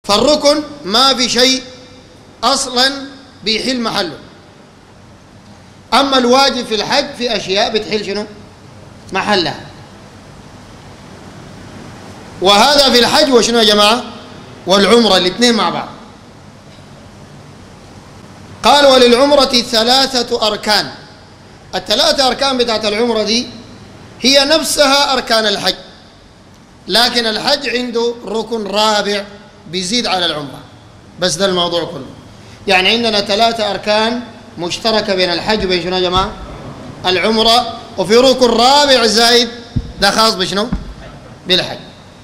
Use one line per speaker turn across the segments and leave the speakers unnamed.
فالركن ما في شيء أصلا بيحل محله. أما الواجب في الحج في أشياء بتحل شنو؟ محلها. وهذا في الحج وشنو يا جماعة؟ والعمرة الاثنين مع بعض. قال وللعمرة 3 أركان. ال3 أركان بتاعت العمرة دي هي نفسها أركان الحج، لكن الحج عنده ركن رابع بيزيد على العمرة. بس ده الموضوع كله. يعني عندنا 3 أركان مشتركة بين الحج وبين شنو يا جماعة؟ العمرة، وفي ركن رابع زايد ده خاص بشنو؟ بالحج.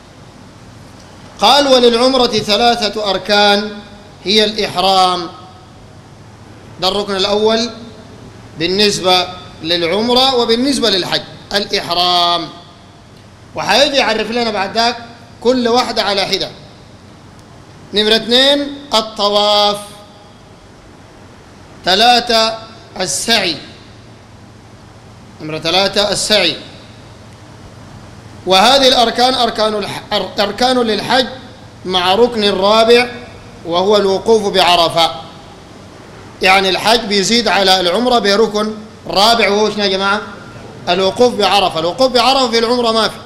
قال وللعمرة 3 أركان هي الإحرام، ده الركن الأول بالنسبة للعمرة وبالنسبة للحج، الإحرام. وحيجي يعرف لنا بعد ذاك كل واحدة على حدة. نمرة 2 الطواف، 3 السعي، نمرة 3 السعي. وهذه الأركان أركان للحج مع ركن رابع وهو الوقوف بعرفة. يعني الحج بيزيد على العمرة بركن رابع وهو شنو يا جماعة؟ الوقوف بعرفة. الوقوف بعرفة في العمرة ما في.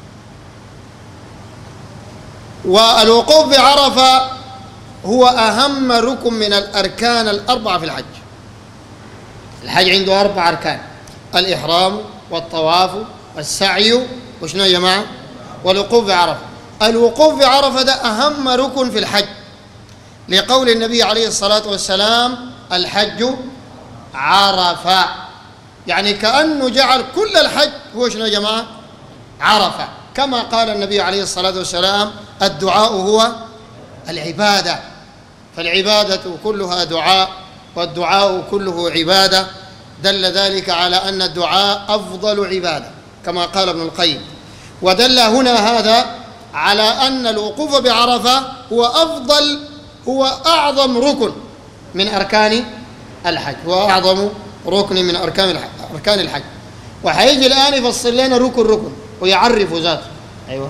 والوقوف بعرفة هو أهم ركن من الأركان ال4 في الحج. الحج عنده 4 أركان: الإحرام والطواف والسعي وشنو يا جماعة؟ والوقوف بعرفة. الوقوف بعرفة ده أهم ركن في الحج، لقول النبي عليه الصلاة والسلام: الحج عرفة. يعني كأنه جعل كل الحج هو شنو يا جماعة؟ عرفة. كما قال النبي عليه الصلاة والسلام: الدعاء هو العبادة. فالعبادة كلها دعاء والدعاء كله عبادة. دل ذلك على أن الدعاء أفضل عبادة كما قال ابن القيم. ودل هنا هذا على أن الوقوف بعرفة هو أعظم ركن من أركان الحج، هو أعظم ركن من أركان الحج. وحيجي الآن يفصل لنا ركن ويعرف ذاته. أيوة.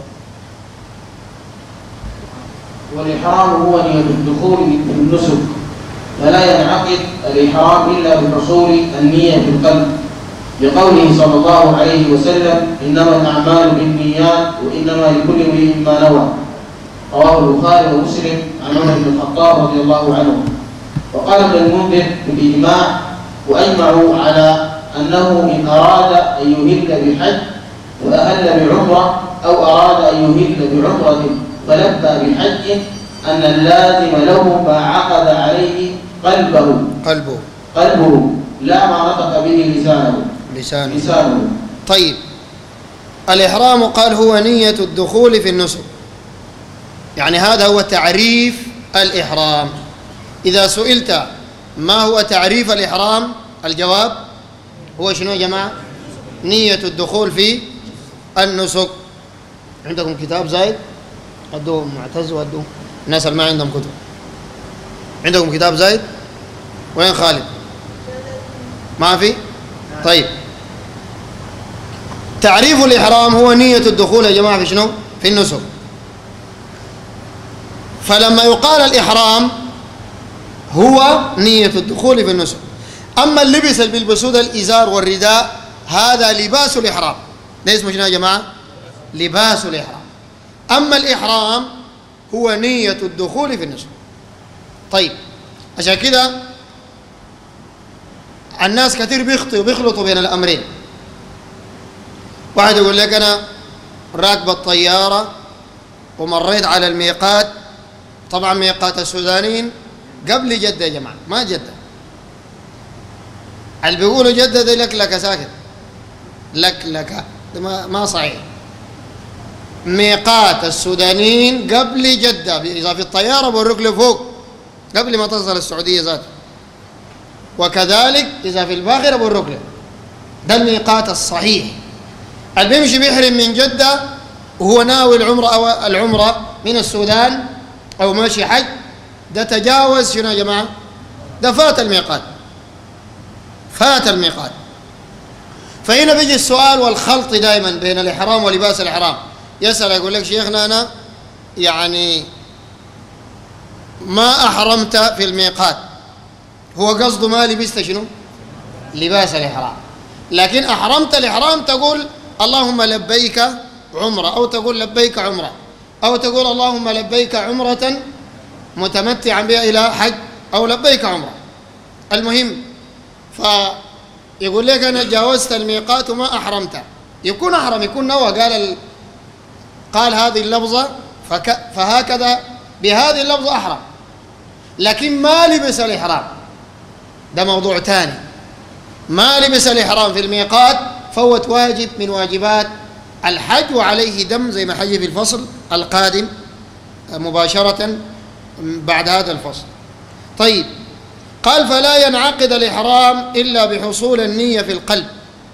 والإحرام هو نية الدخول في النسك، فلا ينعقد الإحرام إلا بحصول النية في القلب، لقوله صلى الله عليه وسلم: إنما الأعمال بالنيات وإنما لكل امرئ ما نوى. رواه البخاري ومسلم عن عمر بن الخطاب رضي الله عنه. وقال ابن المنذر بالإجماع: وأجمعوا على أنه إن أراد أن يهل بحج وأهل بعمرة أو أراد أن يهل بعمرة فلبى بحج أن اللازم له ما عقد عليه قلبه لا ما نطق به لسانه.
طيب، الإحرام قال هو نية الدخول في النسك، يعني هذا هو تعريف الإحرام. إذا سئلت ما هو تعريف الإحرام، الجواب هو شنو يا جماعة؟ نية الدخول في النسك. عندكم كتاب زايد؟ أدوه معتز وأدوه الناس اللي ما عندهم كتب. عندكم كتاب زايد؟ وين خالد؟ ما في؟ طيب، تعريف الإحرام هو نية الدخول يا جماعة في شنو؟ في النسك. فلما يقال الإحرام هو نية الدخول في النسك. أما اللبس اللي بيلبسوه ده الإزار والرداء هذا لباس الإحرام، ده اسمه شنو يا جماعة؟ لباس الإحرام. أما الإحرام هو نية الدخول في النسك. طيب، عشان كده الناس كثير بيخلطوا بين الأمرين. واحد يقول لك أنا راكب الطيارة ومريت على الميقات، طبعا ميقات السودانيين قبل جدة يا جماعة، ما جدة. اللي بيقولوا جدة دي لك ساكت، لك ما صحيح. ميقات السودانيين قبل جدة، إذا في الطيارة بورك له فوق قبل ما تصل السعودية ذاته، وكذلك إذا في الباخرة بورك له. ده الميقات الصحيح. اللي بيمشي بيحرم من جدة وهو ناوي العمرة أو العمرة من السودان أو ماشي حج، ده تجاوز شنو يا جماعة؟ ده فات الميقات. فهنا بيجي السؤال والخلط دائما بين الإحرام ولباس الإحرام. يسأل يقول لك: شيخنا أنا يعني ما أحرمت في الميقات، هو قصده ما لبست شنو؟ لباس الإحرام. لكن أحرمت الإحرام تقول اللهم لبيك عمرة، أو تقول لبيك عمرة، أو تقول اللهم لبيك عمرة متمتعا بها إلى حج، أو لبيك عمرة. المهم فيقول لك أنا جاوزت الميقات وما أحرمت، يكون أحرم، يكون نوى، قال هذه اللفظة فهكذا بهذه اللفظة أحرم، لكن ما لبس الإحرام، ده موضوع ثاني. ما لبس الإحرام في الميقات فوت واجب من واجبات الحج، وعليه دم زي ما حجي في الفصل القادم مباشرة بعد هذا الفصل. طيب، قال فلا ينعقد الإحرام إلا بحصول النية في القلب،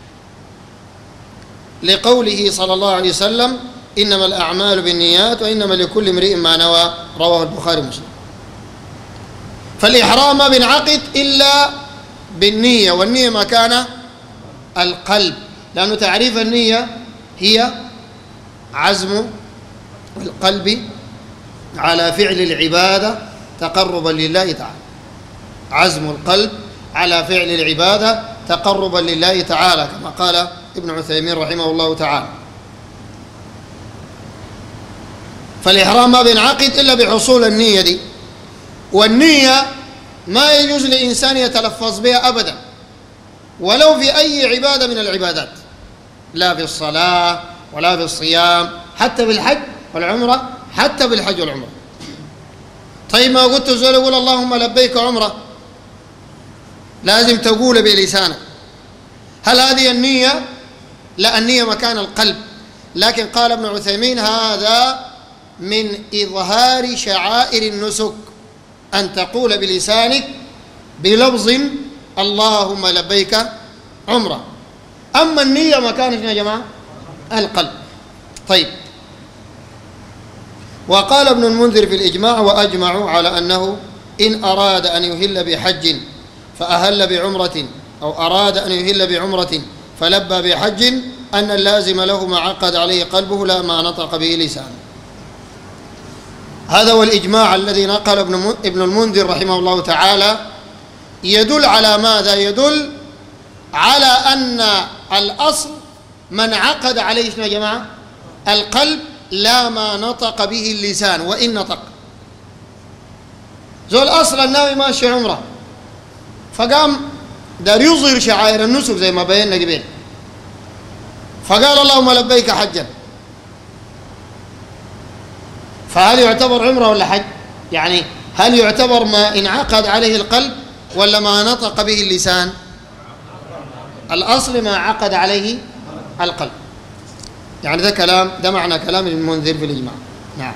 لقوله صلى الله عليه وسلم إنما الأعمال بالنيات وإنما لكل امرئ ما نوى، رواه البخاري ومسلم. فالإحرام ما بينعقد إلا بالنية، والنية مكان القلب، لأنه تعريف النية هي عزم القلب على فعل العبادة تقربا لله تعالى، عزم القلب على فعل العبادة تقربا لله تعالى، كما قال ابن عثيمين رحمه الله تعالى. فالإحرام ما بينعقد إلا بحصول النية دي، والنية ما يجوز لإنسان يتلفظ بها أبدا ولو في أي عبادة من العبادات، لا في الصلاة ولا في الصيام، حتى بالحج والعمرة، حتى بالحج والعمرة. طيب ما قلت زول يقول اللهم لبيك عمرة، لازم تقول بلسانك. هل هذه النية؟ لا، النية مكان القلب. لكن قال ابن عثيمين هذا من إظهار شعائر النسك، أن تقول بلسانك بلفظ اللهم لبيك عمرة. أما النية مكانها يا جماعة القلب. طيب، وقال ابن المنذر في الإجماع وأجمعوا على أنه إن أراد أن يهل بحج فأهل بعمرة، أو أراد أن يهل بعمرة فلبى بحج، أن اللازم له ما عقد عليه قلبه لا ما نطق به لسانه. هذا هو الإجماع الذي نقل ابن المنذر رحمه الله تعالى. يدل على ماذا؟ يدل على أن الأصل من عقد عليه يا جماعة القلب لا ما نطق به اللسان، وإن نطق. زول أصل الناوي ماشي عمره فقام دار يظهر شعائر النسك زي ما بينا قبل، فقال اللهم لبيك حجا، فهل يعتبر عمره ولا حج؟ يعني هل يعتبر ما انعقد عليه القلب ولا ما نطق به اللسان؟ الأصل ما عقد عليه القلب. يعني ده معنى كلام المنذر في الإجماع. نعم.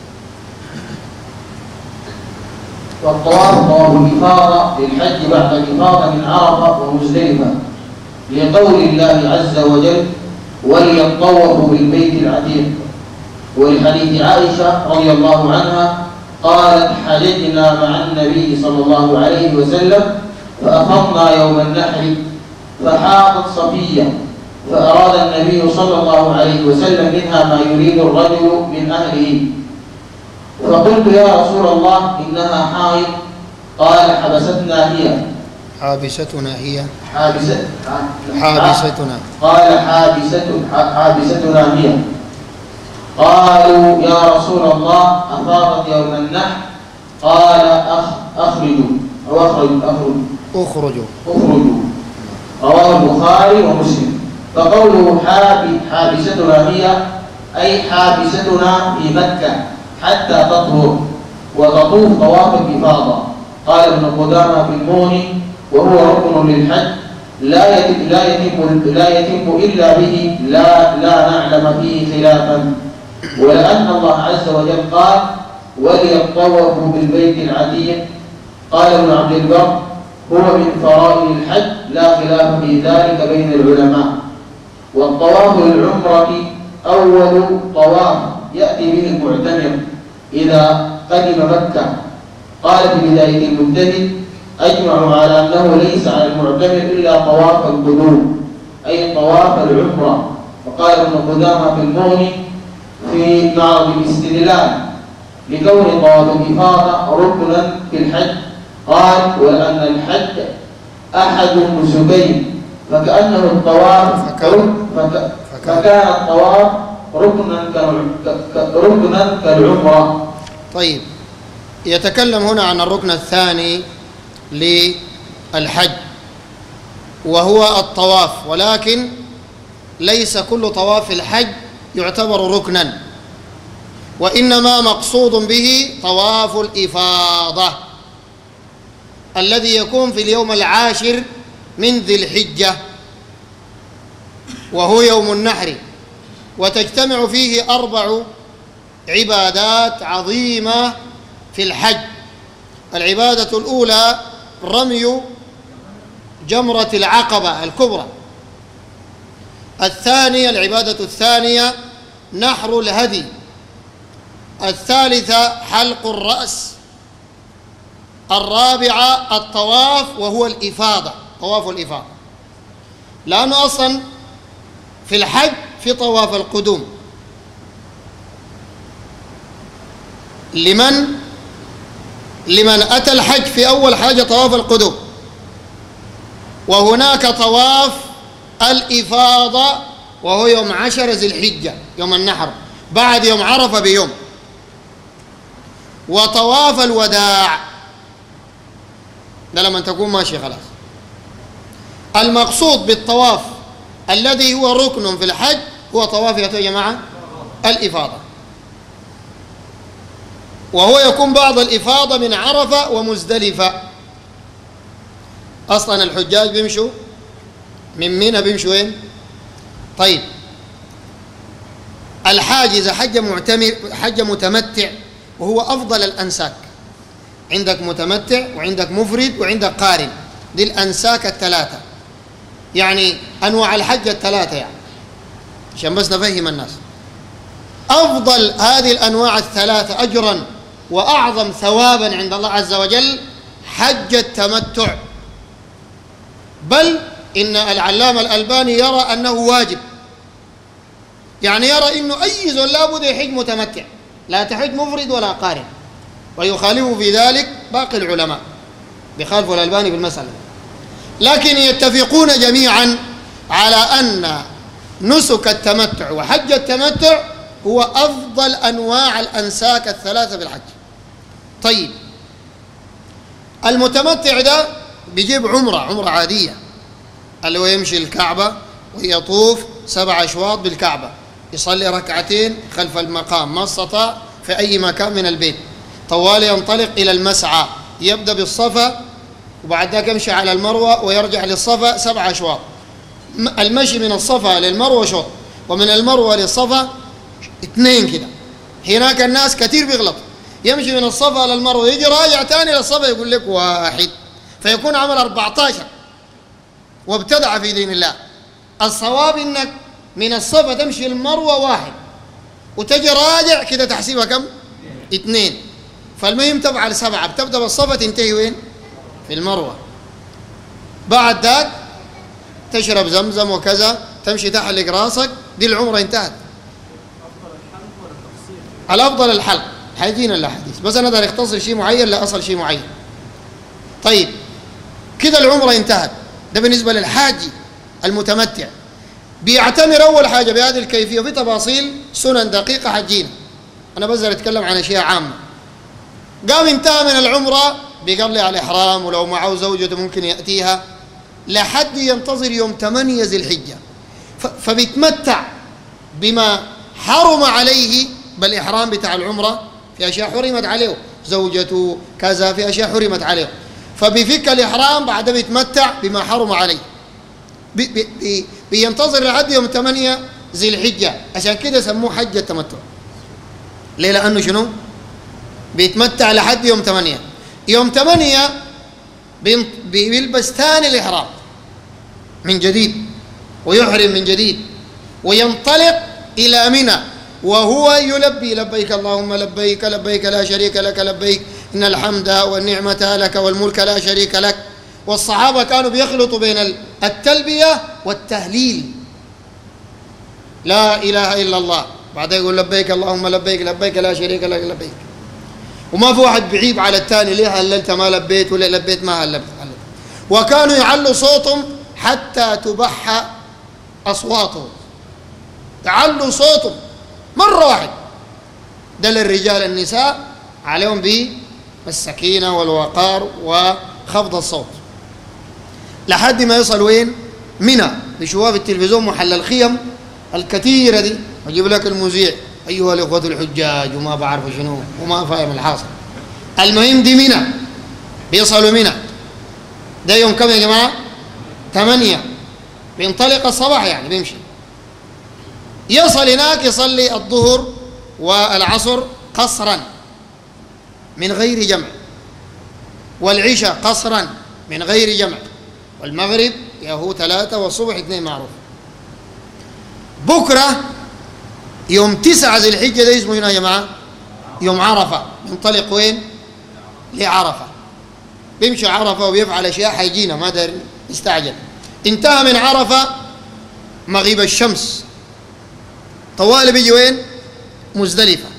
والطواف طواف الإفاضة للحج بعد الإفاضة من عرفة ومزدلفة، لقول الله عز وجل وليطوفوا بالبيت العتيق، ولحديث عائشة رضي الله عنها قالت حججنا مع النبي صلى الله عليه وسلم فأفضنا يوم النحر فحاضت صفية، فأراد النبي صلى الله عليه وسلم منها ما يريد الرجل من أهله، فقلت يا رسول الله إنها حائض، قال حبستنا هي.
حابستنا هي.
حابستنا. قال حابستنا هي. قالوا يا رسول الله أفاضت يوم النحر، قال أخرجوا. رواه البخاري ومسلم. فقوله حابستنا هي أي حابستنا في مكة حتى تطهر وتطوف طواف الإفاضة. قال ابن قدامة في المغني وهو ركن للحج لا يتم إلا به، لا نعلم فيه خلافا، ولأن الله عز وجل قال وليطوفوا بالبيت العتيق. قال ابن عبد البر هو من فرائض الحج لا خلاف في ذلك بين العلماء. والطواف للعمرة أول طواف يأتي به المعتمر إذا قدم مكة. قال في بداية المجتهد أجمعوا على أنه ليس على المعتمر إلا طواف القدوم أي طواف العمرة. وقال ابن قدامة في المغني في معرض الاستدلال لكون طواف الإفاضة ركنا في الحج. قال: ولأن الحج أحد النسكين فكأنه الطواف فكان الطواف ركنا كالعمرة.
طيب، يتكلم هنا عن الركن الثاني للحج وهو الطواف، ولكن ليس كل طواف الحج يعتبر ركنا، وإنما مقصود به طواف الإفاضة الذي يكون في اليوم العاشر من ذي الحجة، وهو يوم النحر، وتجتمع فيه 4 عبادات عظيمة في الحج. العبادة الأولى رمي جمرة العقبة الكبرى. الثانية، العبادة الثانية نحر الهدي. الثالثة حلق الرأس. الرابعة الطواف وهو الإفاضة، طواف الإفاضة، لأنه أصلا في الحج في طواف القدوم لمن أتى الحج في أول حاجة طواف القدوم، وهناك طواف الإفاضة وهو يوم 10 ذي الحجة يوم النحر بعد يوم عرفة بيوم، وطواف الوداع ده لما تكون ماشي خلاص. المقصود بالطواف الذي هو ركن في الحج هو طواف يا جماعة الإفاضة، وهو يكون بعض الإفاضة من عرفة ومزدلفة. أصلا الحجاج بيمشوا من منى بيمشوا وين؟ طيب، الحاج إذا حج متمتع، وهو أفضل الأنساك، عندك متمتع وعندك مفرد وعندك قارن، دي الأنساك الثلاثة، يعني أنواع الحج الثلاثة، يعني عشان بس نفهم الناس. أفضل هذه الأنواع الثلاثة أجرا وأعظم ثوابا عند الله عز وجل حج التمتع، بل إن العلامة الألباني يرى أنه واجب، يعني يرى أنه أي زول لابد يحج متمتع، لا تحج مفرد ولا قارن، ويخالفه في ذلك باقي العلماء، بخالف الألباني في المسألة، لكن يتفقون جميعا على أن نسك التمتع وحج التمتع هو أفضل أنواع الأنساك الثلاثة في الحج. طيب، المتمتع ده بيجيب عمرة عادية، اللي هو يمشي الكعبة ويطوف 7 أشواط بالكعبة، يصلي ركعتين خلف المقام ما استطاع في أي مكان من البيت، طوال ينطلق إلى المسعى، يبدأ بالصفا وبعد ذلك يمشي على المروة ويرجع للصفا 7 أشواط. المشي من الصفا للمروة شوط، ومن المروة للصفا 2 كده. هناك الناس كثير بيغلط، يمشي من الصفا للمروة يجي راجع تاني للصفا يقول لك 1، فيكون عمل 14 وابتدع في دين الله. الصواب انك من الصفا تمشي المروة 1 وتجي راجع كده تحسبها كم؟ 2. فالمهم تفعل 7، بتبدأ بالصفا تنتهي وين؟ في المروة. بعد ذاك تشرب زمزم وكذا، تمشي تحلق راسك، دي العمرة انتهت. الأفضل الحلق، حيجينا الأحاديث، بس أنا أقدر أختصر شيء معين لا أصل شيء معين. طيب، كده العمرة انتهت. ده بالنسبة للحاج المتمتع، بيعتمر أول حاجة بهذه الكيفية، وفي تفاصيل سنن دقيقة حجينا، أنا بقدر أتكلم عن أشياء عامة. قام انتهى من العمرة بيقلع على الإحرام، ولو معه زوجته ممكن يأتيها لحد ينتظر يوم 8 ذي الحجة، فبيتمتع بما حرم عليه بالإحرام بتاع العمرة، في أشياء حرمت عليه، زوجته كذا، في أشياء حرمت عليه، فبيفك الإحرام بعد بيتمتع بما حرم عليه، بينتظر لحد يوم 8 ذي الحجة. عشان كده سموه حج التمتع. ليه؟ لأنه شنو؟ بيتمتع لحد يوم 8. يوم 8 بيلبس ثاني الإحرام من جديد ويحرم من جديد وينطلق إلى منى وهو يلبي لبيك اللهم لبيك لبيك لا شريك لك لبيك إن الحمد والنعمة لك والملك لا شريك لك. والصحابة كانوا بيخلطوا بين التلبية والتهليل، لا إله إلا الله، بعدين يقول لبيك اللهم لبيك لبيك لا شريك لك لبيك. وما في واحد بعيب على الثاني، ليه هللت ما لبيت ولا لبيت ما هللت. وكانوا يعلوا صوتهم حتى تبح أصواتهم، يعلوا صوتهم مرة واحد. ده للرجال. النساء عليهم بالسكينة والوقار وخفض الصوت لحد ما يصل وين؟ منى. بيشوفوها في التلفزيون محل الخيم الكثيرة دي، ويجيب لك المذيع أيها الإخوة الحجاج وما بعرف شنو وما فاهم الحاصل. المهم دي منى، بيصلوا منى. ده يوم كم يا جماعة؟ 8. بينطلق الصباح يعني بيمشي، يصل هناك يصلي الظهر والعصر قصرا من غير جمع، والعشاء قصرا من غير جمع، والمغرب يهو 3 والصبح 2 معروف. بكرة يوم 9 ذي الحجة ده اسمه هنا يا جماعة يوم عرفة. ينطلق وين؟ لعرفة. بيمشي عرفة وبيفعل أشياء حيجينا ما دار يستعجل. انتهى من عرفة مغيب الشمس، طوال بيجي وين؟ مزدلفة.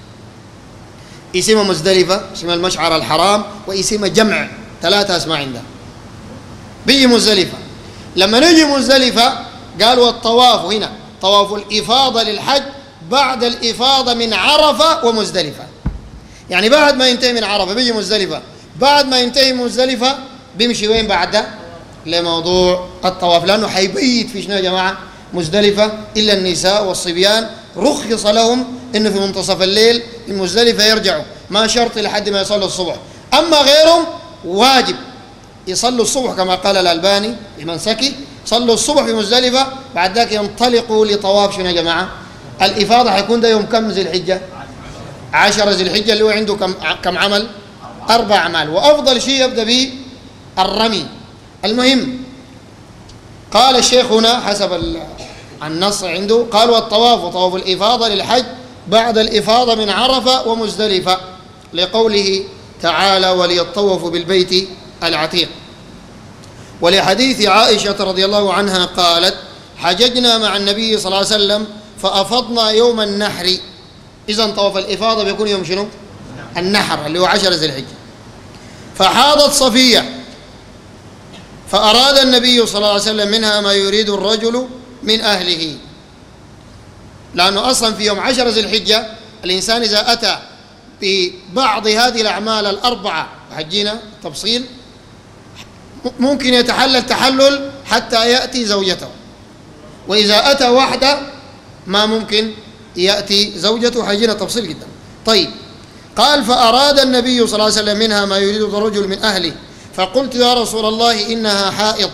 اسمها مزدلفة، اسمها المشعر الحرام، واسمها جمع 3 أسماء عندها. بيجي مزدلفة. لما نجي مزدلفة قالوا الطواف هنا طواف الإفاضة للحج بعد الإفاضة من عرفة ومزدلفة. يعني بعد ما ينتهي من عرفة بيجي مزدلفة، بعد ما ينتهي مزدلفة بيمشي وين بعده؟ لموضوع الطواف، لأنه حيبيت في شنو يا جماعة؟ مزدلفة. إلا النساء والصبيان رخص لهم إنه في منتصف الليل من مزدلفة يرجعوا، ما شرط لحد ما يصلوا الصبح. أما غيرهم واجب يصلوا الصبح كما قال الألباني لمنسكي، صلوا الصبح في مزدلفة، بعد ذاك ينطلقوا لطواف شنو يا جماعة؟ الإفاضة. حيكون ده يوم كم ذي الحجة؟ 10 ذي الحجة، اللي هو عنده كم عمل؟ 4 أعمال، وأفضل شيء يبدأ به الرمي. المهم قال الشيخ هنا حسب النص عنده، قال والطواف وطواف الإفاضة للحج بعد الإفاضة من عرفة ومزدلفة، لقوله تعالى وليطوفوا بالبيت العتيق. ولحديث عائشة رضي الله عنها قالت حججنا مع النبي صلى الله عليه وسلم فأفضنا يوم النحر. إذن طواف الإفاضة بيكون يوم شنو؟ النحر اللي هو 10 ذي الحجة. فحاضت صفية فأراد النبي صلى الله عليه وسلم منها ما يريد الرجل من أهله، لأنه أصلا في يوم 10 ذي الحجة الإنسان إذا أتى ببعض هذه الأعمال ال4 حجينا تفصيل ممكن يتحلل تحلل حتى يأتي زوجته، وإذا أتى وحده ما ممكن يأتي زوجته، حجينا تفصيل جدا. طيب قال فأراد النبي صلى الله عليه وسلم منها ما يريد الرجل من أهله، فقلت يا رسول الله إنها حائض،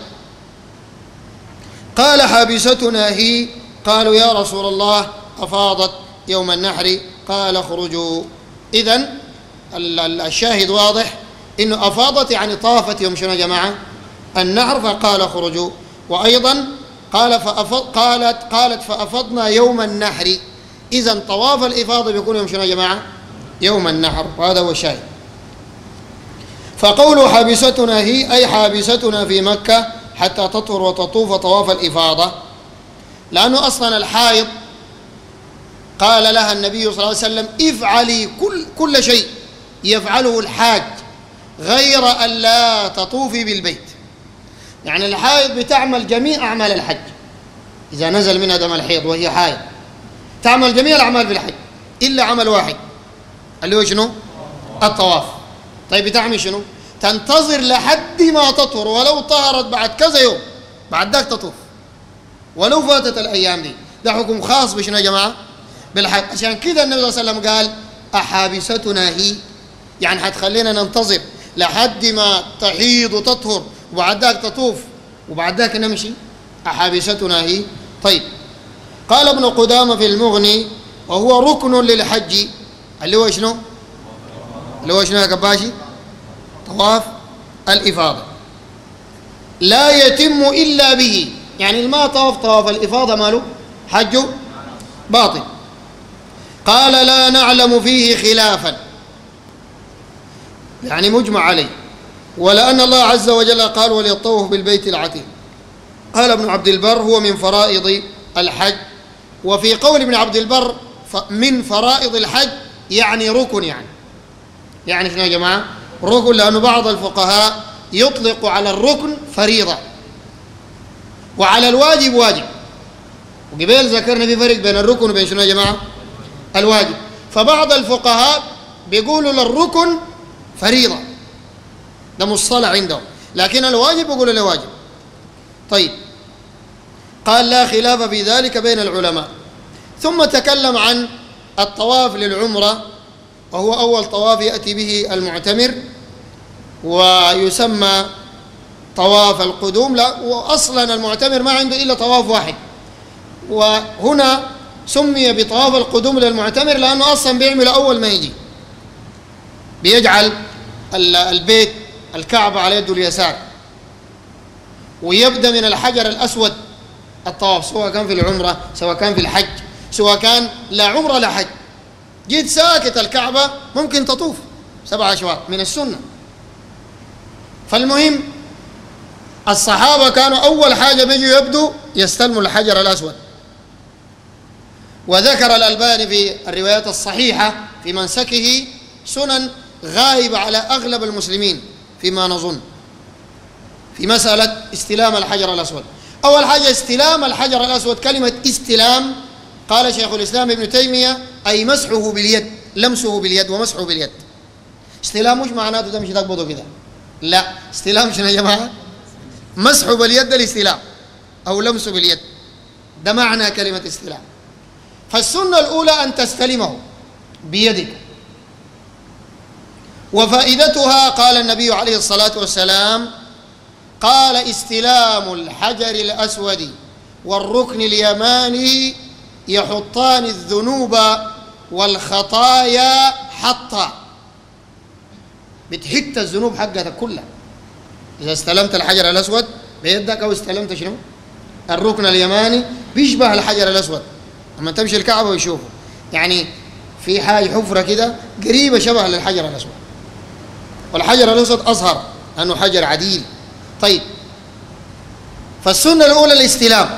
قال حابستنا هي، قالوا يا رسول الله أفاضت يوم النحر، قال اخرجوا. إذن الشاهد واضح إنه أفاضت يعني طافت يوم شنو يا جماعة؟ النحر، فقال اخرجوا. وأيضا قالت فأفضنا يوم النحر، إذن طواف الإفاضة بيكون يوم شنو يا جماعة؟ يوم النحر، وهذا هو الشاهد. فقول حابستنا هي أي حابستنا في مكة حتى تطهر وتطوف طواف الإفاضة، لأنه أصلا الحائض قال لها النبي صلى الله عليه وسلم افعلي كل شيء يفعله الحاج غير أن لا تطوفي بالبيت. يعني الحائض بتعمل جميع أعمال الحج، إذا نزل منها دم الحيض وهي حائض تعمل جميع الأعمال في الحج إلا عمل واحد اللي هو شنو؟ الطواف. طيب بتعمل شنو؟ تنتظر لحد ما تطهر، ولو طهرت بعد كذا يوم بعد ذاك تطوف ولو فاتت الأيام دي. ده حكم خاص بشنو يا جماعة؟ بالحج. عشان كده النبي صلى الله عليه وسلم قال أحابستنا هي، يعني حتخلينا ننتظر لحد ما تحيض وتطهر وبعد ذاك تطوف وبعد ذاك نمشي؟ أحابستنا هي. طيب قال ابن قدامة في المغني وهو ركن للحج، اللي هو شنو؟ اللي هو شنو يا كباشي؟ طواف الإفاضة. لا يتم إلا به، يعني ما طواف الإفاضة ماله؟ حجه باطل. قال لا نعلم فيه خلافا، يعني مجمع عليه، ولأن الله عز وجل قال وليطوف بالبيت العتيق. قال ابن عبد البر هو من فرائض الحج، وفي قول ابن عبد البر من فرائض الحج يعني ركن، يعني يعني شنو يا جماعة؟ ركن، لأنه بعض الفقهاء يطلق على الركن فريضة وعلى الواجب واجب، وقبل ذكرنا في فرق بين الركن وبين شنو يا جماعة؟ الواجب. فبعض الفقهاء بيقولوا للركن فريضة، ده مصطلح عندهم، لكن الواجب بيقولوا له واجب. طيب، قال لا خلاف في ذلك بين العلماء. ثم تكلم عن الطواف للعمرة، وهو أول طواف يأتي به المعتمر، ويسمى طواف القدوم. لا، وأصلا المعتمر ما عنده إلا طواف واحد، وهنا سمي بطواف القدوم للمعتمر لأنه أصلا بيعمل أول ما يجي، بيجعل البيت الكعبة على يده اليسار، ويبدأ من الحجر الأسود الطواف، سواء كان في العمرة سواء كان في الحج سواء كان لا عمرة لا حج. جيت ساكت الكعبة ممكن تطوف 7 أشواط من السنة. فالمهم الصحابة كانوا أول حاجة بيجوا يبدوا يستلموا الحجر الأسود. وذكر الألباني في الروايات الصحيحة في منسكه سنن غائبة على أغلب المسلمين فيما نظن في مسألة استلام الحجر الأسود. أول حاجة استلام الحجر الأسود، كلمة استلام قال شيخ الإسلام ابن تيمية أي مسحه باليد، لمسه باليد ومسحه باليد. استلام مش معناته تمشي تقبضه كده، لا، استلام شنو يا جماعة؟ مسحه باليد الاستلام أو لمسه باليد، ده معنى كلمة استلام. فالسنة الأولى أن تستلمه بيدك، وفائدتها قال النبي عليه الصلاة والسلام قال استلام الحجر الأسود والركن اليماني يحطان الذنوب والخطايا حطا، بتحت الذنوب حقتك كلها إذا استلمت الحجر الأسود بيدك، أو استلمت شنو؟ الركن اليماني بيشبه الحجر الأسود، أما تمشي الكعبة ويشوفه يعني في حاجة حفرة كده قريبة شبه للحجر الأسود، والحجر الأسود أصغر لأنه حجر عديل. طيب، فالسنة الأولى الاستلام.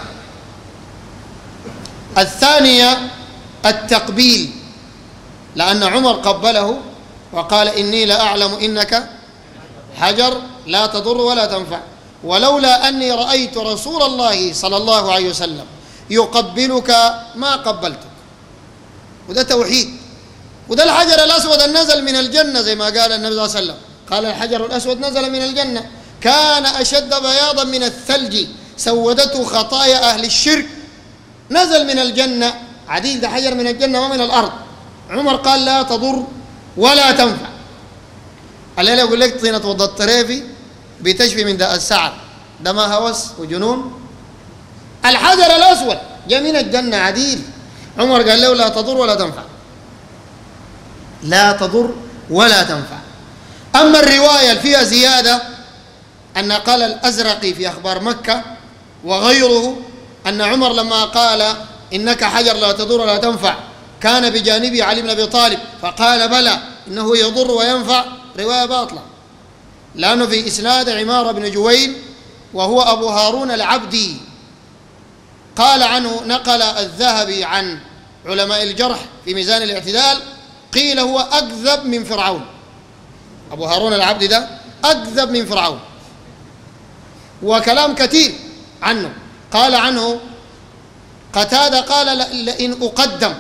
الثانية التقبيل، لأن عمر قبله وقال إني لأعلم إنك حجر لا تضر ولا تنفع، ولولا أني رأيت رسول الله صلى الله عليه وسلم يقبلك ما قبلتك. وده توحيد. وده الحجر الأسود النزل من الجنة زي ما قال النبي صلى الله عليه وسلم، قال الحجر الأسود نزل من الجنة كان أشد بياضا من الثلج سودته خطايا أهل الشرك، نزل من الجنة، عديل ده حجر من الجنة ومن الأرض. عمر قال لا تضر ولا تنفع. الليلة يقول لك طينة وضع الطريفي بتشفي من داء السعر، ده ما هوس وجنون. الحجر الأسود جاء من الجنة عديل، عمر قال له لا تضر ولا تنفع، لا تضر ولا تنفع. أما الرواية اللي فيها زيادة أن قال الأزرقي في أخبار مكة وغيره أن عمر لما قال إنك حجر لا تضر ولا تنفع كان بجانبه علي بن أبي طالب فقال بلى إنه يضر وينفع، رواية باطلة، لأنه في إسناد عمار بن جويل وهو أبو هارون العبدي، قال عنه نقل الذهبي عن علماء الجرح في ميزان الاعتدال قيل هو أكذب من فرعون. أبو هارون العبدي ده أكذب من فرعون، وكلام كثير عنه. قال عنه قتادة قال لئن أقدم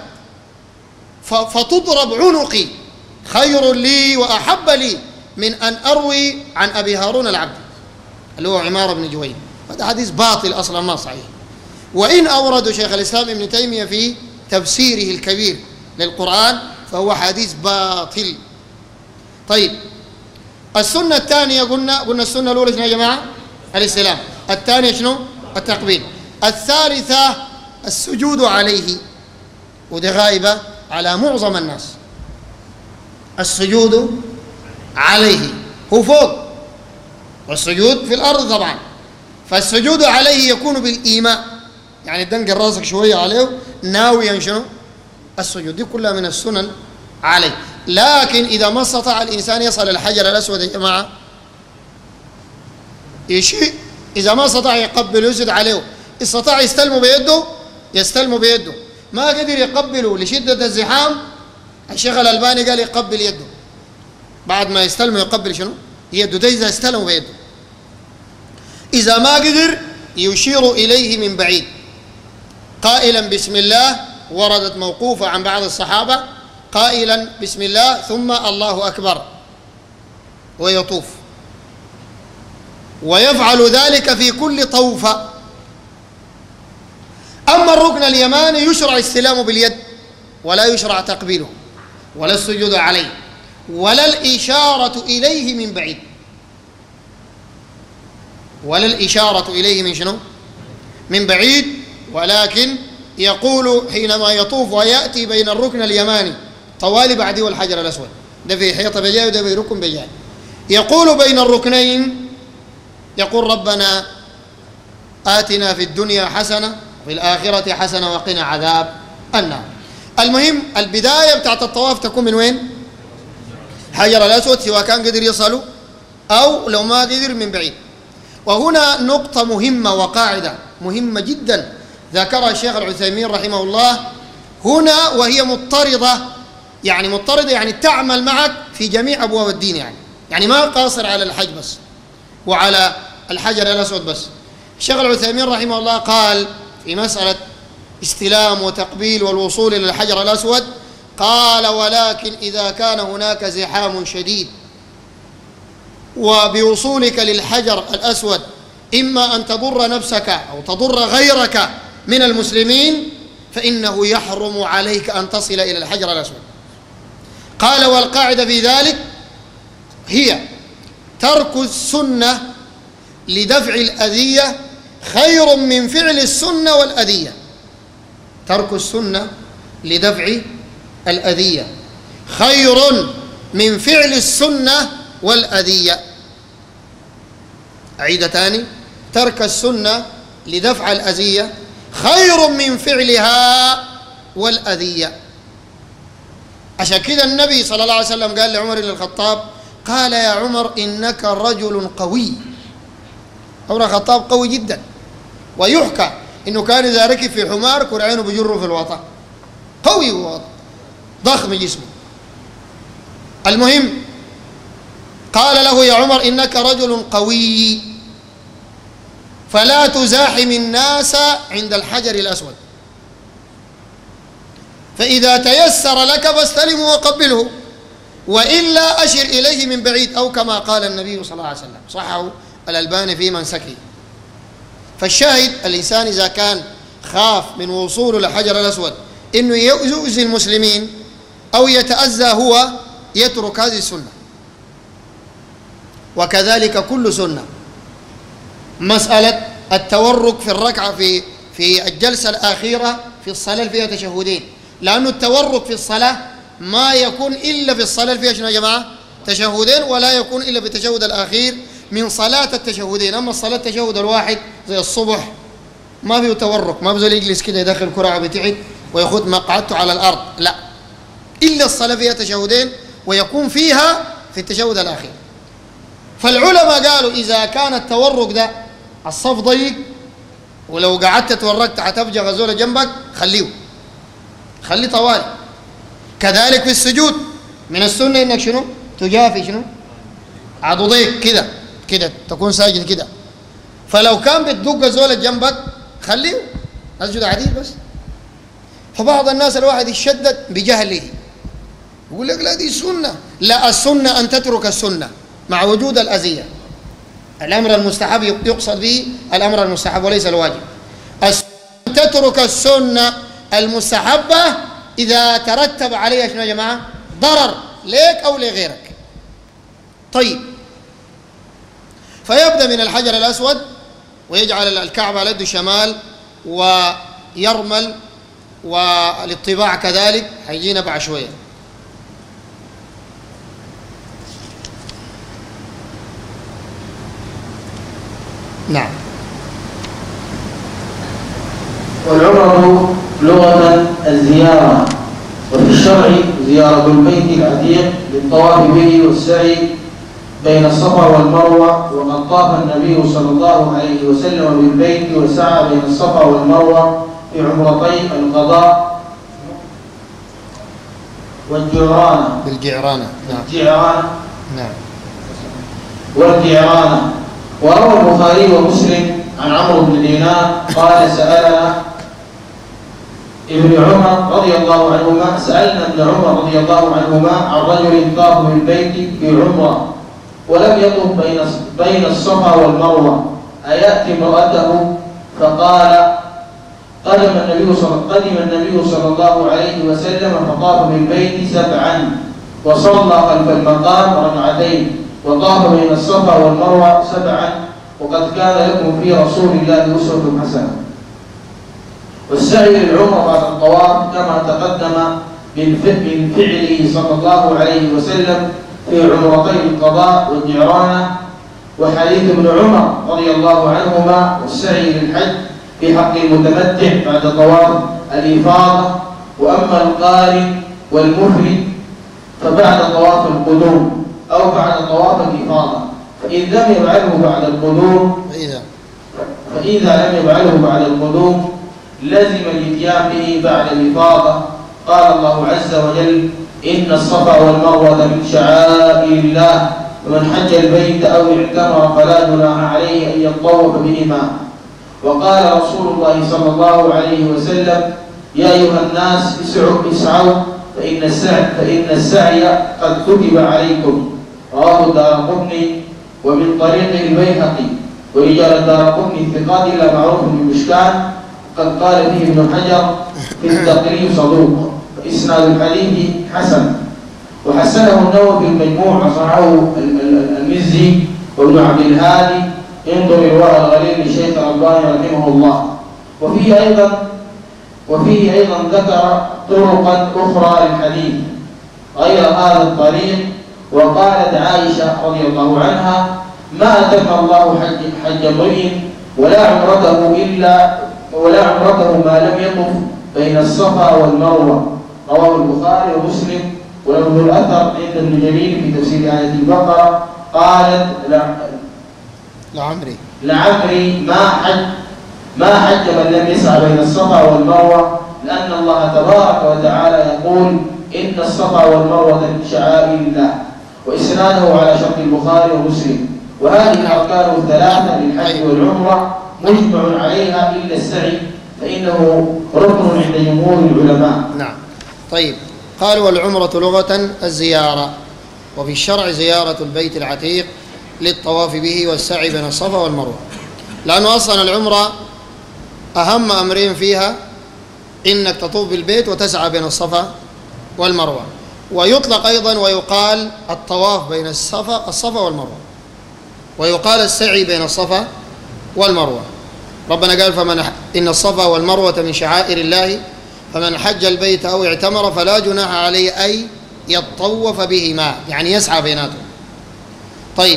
فتضرب عنقي خير لي وأحب لي من أن أروي عن أبي هارون العبدي اللي هو عمار بن جويل. هذا حديث باطل أصلا ما صحيح، وإن أورد شيخ الإسلام ابن تيمية في تفسيره الكبير للقرآن فهو حديث باطل. طيب، السنة الثانية قلنا السنة الأولى شنو يا جماعة؟ الاستلام. الثانية شنو؟ التقبيل. الثالثة السجود عليه، ودي غائبة على معظم الناس. السجود عليه هو فوق والسجود في الأرض طبعا، فالسجود عليه يكون بالإيماء، يعني تنقل راسك شوية عليه ناويا شنو؟ السجود. دي كلها من السنن عليه. لكن إذا ما استطاع الإنسان يصل الحجر الأسود يا جماعة يشيء، إذا ما استطاع يقبل يسجد عليه، استطاع يستلمه بيده يستلمه بيده، ما قدر يقبله لشدة الزحام، الشيخ الألباني قال يقبل يده بعد ما يستلم يقبل شنو؟ يده. ده إذا استلم بيده. إذا ما قدر يشير إليه من بعيد قائلا بسم الله، وردت موقوفة عن بعض الصحابة قائلا بسم الله ثم الله أكبر ويطوف، ويفعل ذلك في كل طوفة. أما الركن اليماني يشرع استلامه باليد، ولا يشرع تقبيله، ولا السجود عليه، ولا الإشارة إليه من بعيد، ولا الإشارة إليه من شنو؟ من بعيد. ولكن يقول حينما يطوف ويأتي بين الركن اليماني طوالي بعده والحجر الأسود، ده في حيطة بجاي وده في ركن بجاي، يقول بين الركنين يقول ربنا آتنا في الدنيا حسنة وفي الآخرة حسنة وقنا عذاب النار. المهم البداية بتاعت الطواف تكون من وين؟ حجر الأسود، سواء كان قدر يصلوا أو لو ما قدر من بعيد. وهنا نقطة مهمة وقاعدة مهمة جدا ذكرها الشيخ العثيمين رحمه الله هنا، وهي مضطردة، يعني مضطردة يعني تعمل معك في جميع أبواب الدين، يعني ما قاصر على الحج بس وعلى الحجر الأسود بس. الشيخ العثيمين رحمه الله قال في مسألة استلام وتقبيل والوصول إلى الحجر الأسود، قال ولكن إذا كان هناك زحام شديد وبوصولك للحجر الأسود إما أن تضر نفسك أو تضر غيرك من المسلمين فإنه يحرم عليك أن تصل إلى الحجر الأسود. قال والقاعدة في ذلك هي ترك السنة لدفع الأذية خير من فعل السنة والأذية. ترك السنة لدفع الأذية خير من فعل السنة والأذية. أعيد تاني، ترك السنة لدفع الأذية خير من فعلها والأذية. عشان كده النبي صلى الله عليه وسلم قال لعمر بن الخطاب، قال يا عمر إنك رجل قوي. عمر الخطاب قوي جدا، ويحكى إنه كان إذا ركب في حمار كرعينه بجره في الوطن، قوي وضخم جسمه. المهم قال له يا عمر إنك رجل قوي فلا تزاحم الناس عند الحجر الأسود، فإذا تيسر لك فاستلمه وقبله، وإلا أشر إليه من بعيد، أو كما قال النبي صلى الله عليه وسلم، صححه الألباني في منسكه. فالشاهد الإنسان إذا كان خاف من وصوله للحجر الأسود إنه يؤذي المسلمين أو يتأذى هو، يترك هذه السنة. وكذلك كل سنة. مسألة التورك في الركعة في الجلسة الأخيرة في الصلاة فيها تشهدين، لأن التورك في الصلاة ما يكون إلا في الصلاة فيها شنو يا جماعة؟ تشهدين، ولا يكون إلا في التشهد الأخير من صلاة التشهدين. أما الصلاة التشهد الواحد زي الصبح ما فيه تورك، ما بزول يجلس كده يدخل كرة بتعد ويأخذ مقعدته على الأرض، لا، إلا الصلاة فيها تشهدين ويكون فيها في التشهد الأخير. فالعلماء قالوا إذا كان التورك ده الصف ضيق ولو قعدت توركت حتفجأ غزولة جنبك، خليه طوالي. كذلك في السجود من السنة إنك شنو؟ تجافي شنو؟ عضديك كده تكون ساجد كده. فلو كان بتدق غزولة جنبك خليه اسجد عديل بس. فبعض الناس الواحد يشدد بجهله يقول لك لا دي سنة، لا، السنة أن تترك السنة مع وجود الأذية. الأمر المستحب يقصد به الأمر المستحب وليس الواجب. أن تترك السنة المستحبة إذا ترتب عليها شنو يا جماعة؟ ضرر ليك أو لغيرك. طيب، فيبدأ من الحجر الأسود ويجعل الكعبة على يده شمال ويرمل، والاطباع كذلك هيجينا بعد شوية. نعم.
والعمرة لغة الزيارة، وفي الشرع زيارة البيت العتيق للطواف به والسعي بين الصفا والمروة. وقد طاف النبي صلى الله عليه وسلم بالبيت وسعى بين الصفا والمروة في عمرتي القضاء والجعرانة.
بالجعرانة.
الجعرانة
نعم.
والجعرانة. وروى البخاري ومسلم عن عمرو بن دينار قال سألنا ابن عمر رضي الله عنهما عن رجل طاف بالبيت في عمرة ولم يطف بين الصفا والمروة أيأتي امرأته؟ فقال قدم النبي صلى الله عليه وسلم فطاف بالبيت 7 وصلى خلف المقام ركعتين وطاف بين الصفا والمروة 7 وقد كان لكم في رسول الله أسوة حسنة. والسعي للعمرة بعد الطواف كما تقدم من فعله صلى الله عليه وسلم في عمرتي القضاء والجعرانة. وحديث ابن عمر رضي الله عنهما والسعي للحج في حق المتمتع بعد طواف الإفاضة. وأما القارن والمفرد فبعد طواف القدوم أو بعد طواف الإفاضة، فإذا لم يفعله بعد القدوم لزم الاتيان به بعد الإفاضة. قال الله عز وجل إن الصفا والمروة من شعائر الله ومن حج البيت أو اعتمر فلا جناح عليه أن يطوف بهما. وقال رسول الله صلى الله عليه وسلم يا أيها الناس اسعوا فإن السعي قد كتب عليكم. رواه الدارقطني ومن طريق البيهقي. ورجال الدارقطني ثقات لا معروف بالمشكان قد قال فيه ابن حجر في التقريب صدوق إسناد الحديث حسن. وحسنه النووي في المجموع وصححه المزي وابن عبد الهادي انظر رواء الغليل للشيخ الألباني رحمه الله. وفيه أيضا ذكر طرقا أخرى للحديث غير هذا الطريق. وقالت عائشة رضي الله عنها ما أتم الله حج امرئ ولا عمرته ما لم يطف بين الصفا والمروة. رواه البخاري ومسلم. ولفظ الأثر عند ابن جرير في تفسير آية البقرة قالت لعمري ما حج من لم يسعى بين الصفا والمروة لأن الله تبارك وتعالى يقول إن الصفا والمروة من شعائر الله. وإسناده على شرط البخاري ومسلم. وهذه الأركان الثلاثة للحج والعمرة مجمع عليها إلا السعي فإنه ركن عند جمهور العلماء.
نعم. طيب، قال والعمرة لغة الزيارة، وفي الشرع زيارة البيت العتيق للطواف به والسعي بين الصفا والمروة، لأنه أصلا العمرة أهم أمرين فيها إنك تطوف بالبيت وتسعى بين الصفا والمروة. ويطلق أيضا ويقال الطواف بين الصفا والمروة، ويقال السعي بين الصفا والمروة. ربنا قال إن الصفا والمروة من شعائر الله فمن حج البيت أو اعتمر فلا جناح عليه أي يطوف بهما، يعني يسعى بيناتهم. طيب،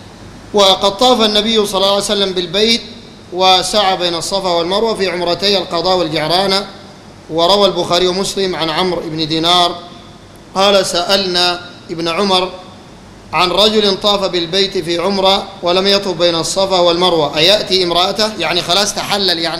وقد طاف النبي صلى الله عليه وسلم بالبيت وسعى بين الصفا والمروة في عمرتي القضاء والجعرانة. وروى البخاري ومسلم عن عمرو بن دينار قال سألنا ابن عمر عن رجل طاف بالبيت في عمرة ولم يطف بين الصفا والمروة أيأتي امرأته؟ يعني خلاص تحلل، يعني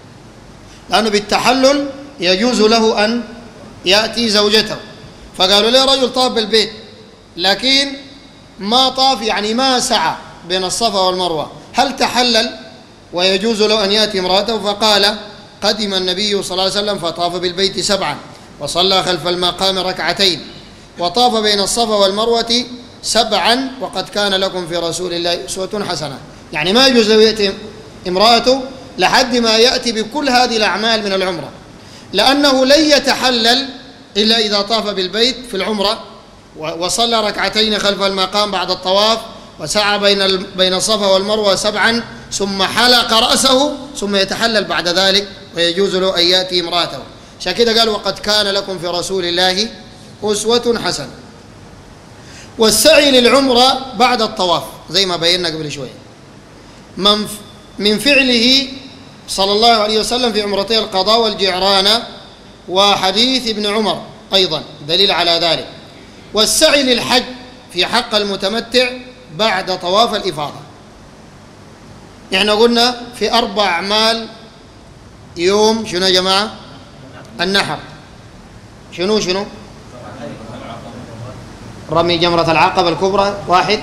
لأنه بالتحلل يجوز له أن يأتي زوجته. فقالوا له رجل طاف بالبيت لكن ما طاف، يعني ما سعى بين الصفا والمروة، هل تحلل ويجوز له أن يأتي امرأته؟ فقال قدم النبي صلى الله عليه وسلم فطاف بالبيت 7 وصلى خلف المقام ركعتين وطاف بين الصفا والمروة 7 وقد كان لكم في رسول الله أسوة حسنة. يعني ما يجوز له يأتي امرأته لحد ما يأتي بكل هذه الأعمال من العمرة، لأنه لن يتحلل إلا إذا طاف بالبيت في العمرة وصلى ركعتين خلف المقام بعد الطواف وسعى بين الصفا والمروة 7 ثم حلق رأسه ثم يتحلل بعد ذلك ويجوز له أن يأتي امرأته. عشان كده قال وقد كان لكم في رسول الله أسوة حسنة. والسعي للعمرة بعد الطواف زي ما بينا قبل شوية من فعله صلى الله عليه وسلم في عمرتي القضاء والجعرانة، وحديث ابن عمر أيضا دليل على ذلك. والسعي للحج في حق المتمتع بعد طواف الإفاضة. يعني قلنا في 4 أعمال يوم شنو يا جماعة؟ النحر. شنو رمي جمرة العقبة الكبرى واحد.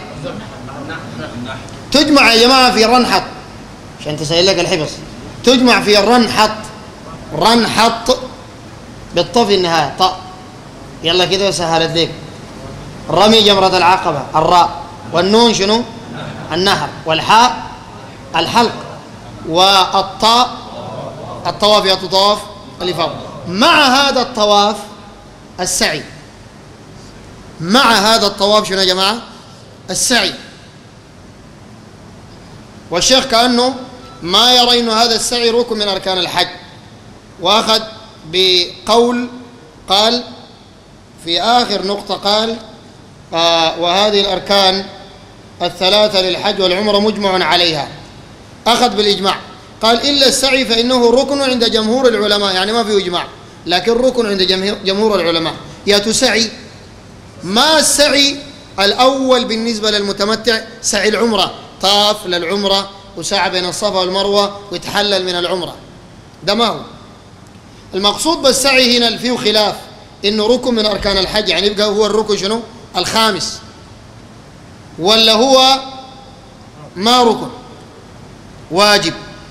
تجمع يا جماعة في رنحط عشان تسهل لك الحفظ، تجمع في الرنحط، رنحط بالطاء في النهاية طاء، يلا كده سهلت لك. رمي جمرة العقبة الراء، والنون شنو؟ النهر، والحاء الحلق، والطاء الطواف يا تطاف الإفاضة. مع هذا الطواف السعي، مع هذا الطواف شنو يا جماعة؟ السعي. والشيخ كأنه ما يرى أن هذا السعي ركن من أركان الحج، وأخذ بقول قال في آخر نقطة قال وهذه الأركان الثلاثة للحج والعمرة مجمع عليها، أخذ بالإجماع، قال إلا السعي فإنه ركن عند جمهور العلماء، يعني ما فيه إجماع لكن ركن عند جمهور العلماء. يا تسعي ما السعي الأول بالنسبة للمتمتع؟ سعي العمرة، طاف للعمرة وسعى بين الصفا والمروة ويتحلل من العمرة، ده ما هو المقصود بالسعي هنا. فيه خلاف إنه ركن من أركان الحج، يعني يبقى هو الركن شنو؟ الخامس، ولا هو ما ركن واجب.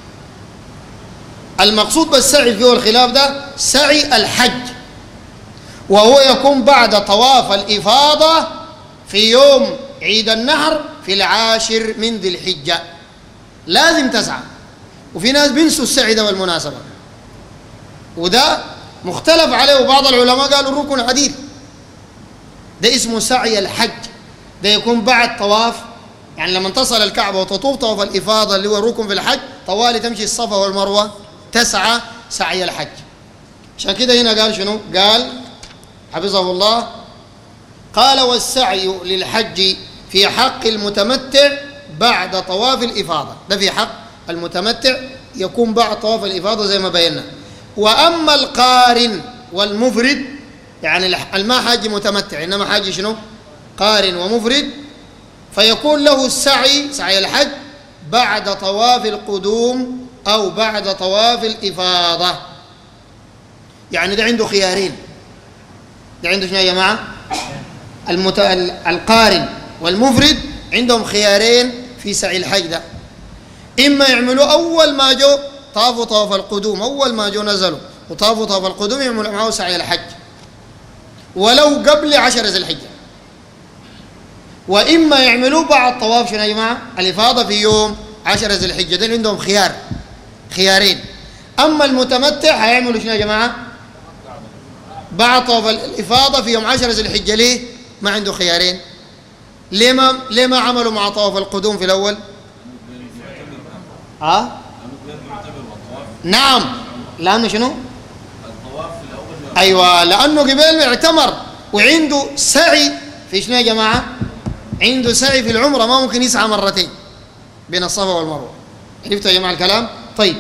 المقصود بالسعي فيه الخلاف ده سعي الحج، وهو يكون بعد طواف الإفاضة في يوم عيد النحر في 10 من ذي الحجة، لازم تسعى. وفي ناس بينسوا السعي ده بالمناسبة، وده مختلف عليه، وبعض العلماء قالوا ركن عديد، ده اسمه سعي الحج، ده يكون بعد طواف، يعني لما تصل الكعبة وتطوف طواف الإفاضة اللي هو ركن في الحج، طوالي تمشي الصفا والمروة تسعى سعي الحج. عشان كده هنا قال شنو؟ قال حفظه الله، قال والسعي للحج في حق المتمتع بعد طواف الإفاضة، ده في حق المتمتع يكون بعد طواف الإفاضة زي ما بينا. وأما القارن والمفرد، يعني الما حاج متمتع إنما حاج شنو؟ قارن ومفرد، فيكون له السعي سعي الحج بعد طواف القدوم أو بعد طواف الإفاضة. يعني ده عنده خيارين، ده عنده شنو يا جماعة؟ القارن والمفرد عندهم خيارين في سعي الحج ده، إما يعملوا أول ما جو طافوا طواف القدوم، أول ما جو نزلوا وطافوا طواف القدوم يعملوا معه سعي الحج ولو قبل 10 ذي الحجة، وإما يعملوا بعد طواف شنو يا جماعة؟ الإفاضة في يوم 10 ذي الحجة، ده عندهم خيارين. أما المتمتع هيعملوا شنو يا جماعة؟ بعد طواف الإفاضة في يوم 10 ذي الحجة. ليه ما عنده خيارين؟ ليه ما عملوا مع طواف القدوم في الأول؟ نعم، لأنه شنو؟ أيوة، لأنه قبل اعتمر وعنده سعي في شنو يا جماعة؟ عنده سعي في العمرة، ما ممكن يسعى مرتين بين الصفا والمروة. عرفتوا يا جماعة الكلام؟ طيب،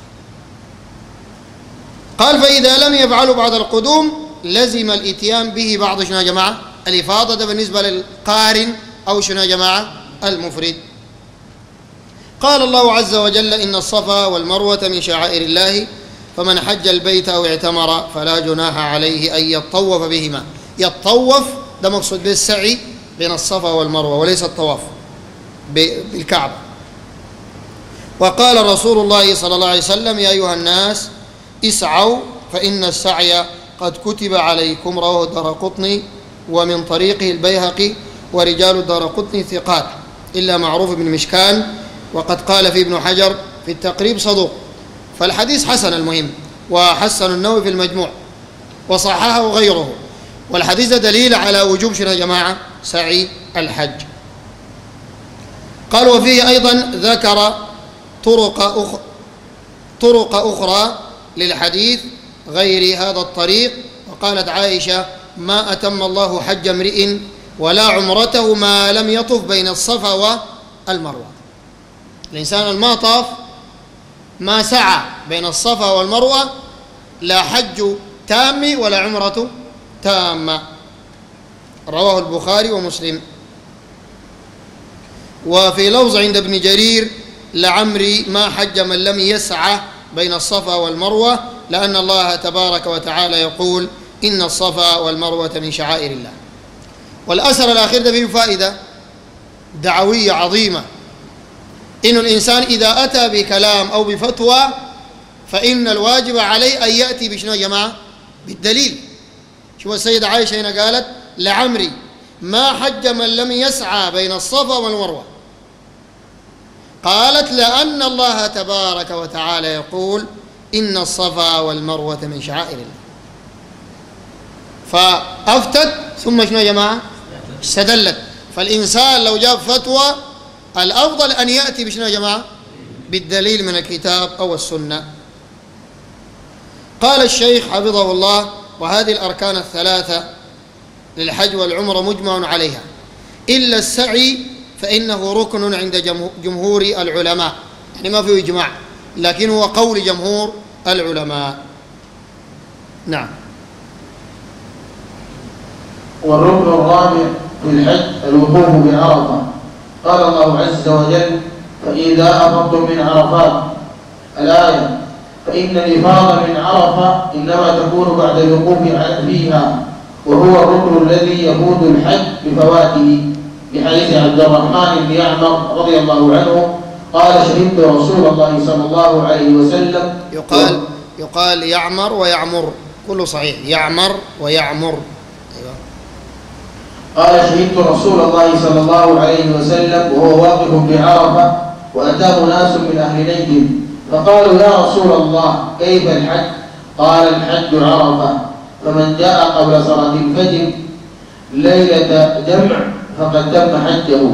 قال فإذا لم يفعلوا بعد القدوم لزم الإتيان به بعض شنو يا جماعة؟ الإفاضة، ده بالنسبة للقارن أو شنو يا جماعة؟ المفرد. قال الله عز وجل إن الصفا والمروة من شعائر الله فمن حج البيت أو اعتمر فلا جناح عليه أن يطوف بهما. يطوف ده مقصود به السعي بين الصفا والمروة وليس الطواف بالكعبة. وقال رسول الله صلى الله عليه وسلم يا أيها الناس اسعوا فإن السعي قد كتب عليكم، رواه الدارقطني ومن طريقه البيهقي ورجال الدارقطني ثقات إلا معروف بن مشكان، وقد قال في ابن حجر في التقريب صدوق، فالحديث حسن. المهم وحسن النووي في المجموع وصححه غيره، والحديث دليل على وجوب شنو يا جماعة؟ سعي الحج. قال وفيه أيضا ذكر طرق أخرى للحديث غير هذا الطريق، وقالت عائشة ما أتم الله حج امرئ ولا عمرته ما لم يطف بين الصفا والمروة. الإنسان الما طاف ما سعى بين الصفا والمروة لا حج تام ولا عمرة تامة، رواه البخاري ومسلم. وفي لفظ عند ابن جرير لعمري ما حج من لم يسعى بين الصفا والمروة، لأن الله تبارك وتعالى يقول إن الصفا والمروة من شعائر الله. والأثر الأخير ده فيه فائدة دعوية عظيمة، إن الإنسان إذا أتى بكلام أو بفتوى فإن الواجب عليه أن يأتي بشنو يا جماعة؟ بالدليل. شوف السيدة عائشة هنا قالت لعمري ما حج من لم يسعى بين الصفا والمروة، قالت لأن الله تبارك وتعالى يقول إن الصفا والمروة من شعائر الله. فأفتت ثم شنو يا جماعة؟ استدلت. فالإنسان لو جاب فتوى الأفضل أن يأتي بشنو يا جماعة؟ بالدليل من الكتاب أو السنة. قال الشيخ حفظه الله وهذه الأركان الثلاثة للحج والعمرة مجمع عليها إلا السعي فإنه ركن عند جمهور العلماء، يعني ما فيه إجماع لكن هو قول جمهور العلماء. نعم.
والركن الرابع في الحج الوقوف بعرفة. قال الله عز وجل فإذا أفضتم من عرفات الآية، فإن الإفاضة من عرفة إنما تكون بعد الوقوف فيها، وهو الركن الذي يفوت الحج بفواته، بحديث عبد الرحمن بن يعمر رضي الله عنه قال شهدت رسول الله صلى الله عليه وسلم.
يقال يعمر ويعمر كله صحيح، يعمر ويعمر. أيوة.
قال شهدت رسول الله صلى الله عليه وسلم وهو واقف بعرفة وأتاه ناس من أهل نجد فقالوا يا رسول الله كيف الحج؟ قال الحج عرفة، فمن جاء قبل صلاة الفجر ليلة جمع فقد تم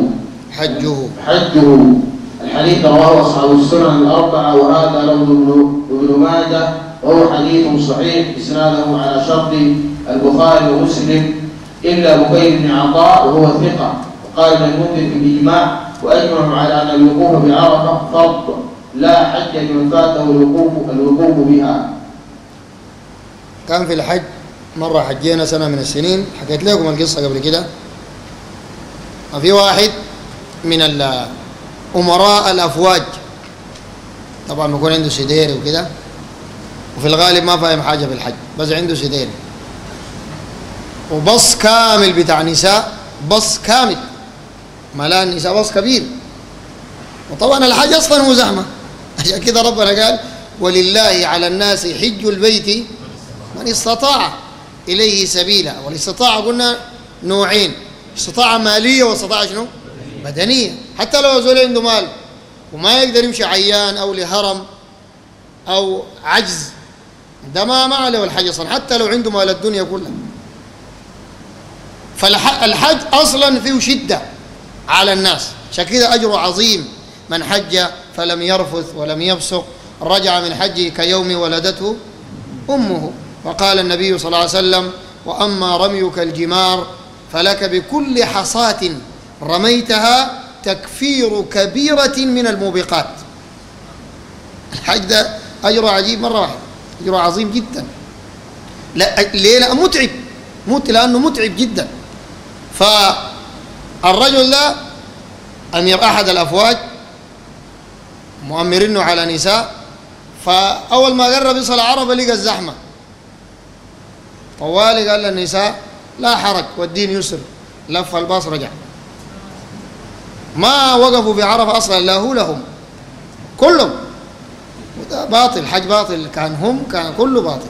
حجه. الحديث رواه أصحاب السنن الأربعة وهذا لفظ ابن ماجه وهو حديث صحيح إسناده على شرط البخاري ومسلم إلا بكير بن عطاء وهو ثقة. وقال ابن المنذر في الإجماع وأجمعوا على أن الوقوف بعرفة فرض لا حج لمن فاته الوقوف بها.
كان في الحج مرة حجينا سنة من السنين، حكيت لكم القصة قبل كده. وفي واحد من أمراء الأفواج طبعا بيكون عنده سديري وكده، وفي الغالب ما فاهم حاجة في الحج بس عنده سديري وبص كامل بتاع نساء، بص كامل ملان نساء، بص كبير. وطبعا الحج أصلا هو زحمة، عشان كده ربنا قال ولله على الناس حج البيت من استطاع إليه سبيلا. والاستطاعة قلنا نوعين، استطاعة مالية واستطاعة شنو؟ بدنية. حتى لو زول عنده مال وما يقدر يمشي عيان أو لهرم أو عجز ده ما عليه الحج أصلا، حتى لو عنده مال الدنيا كلها. فالحج أصلا فيه شدة على الناس، عشان كده أجره عظيم. من حج فلم يرفث ولم يفسق رجع من حجه كيوم ولدته أمه. وقال النبي صلى الله عليه وسلم وأما رميك الجمار فلك بكل حصاة رميتها تكفير كبيرة من الموبقات. الحج ده أجره عجيب مرة واحدة، أجره عظيم جدا. ليه؟ لا متعب، لأنه متعب جدا. فالرجل ده أمير أحد الأفواج مؤمرينه على نساء، فأول ما قرب يصل عرفة لقى الزحمة، طوالي قال للنساء لا حرج والدين يسر، لف الباص رجع. ما وقفوا في عرفة أصلا، لا هو لهم كلهم، وده باطل، حج باطل، كان كله باطل.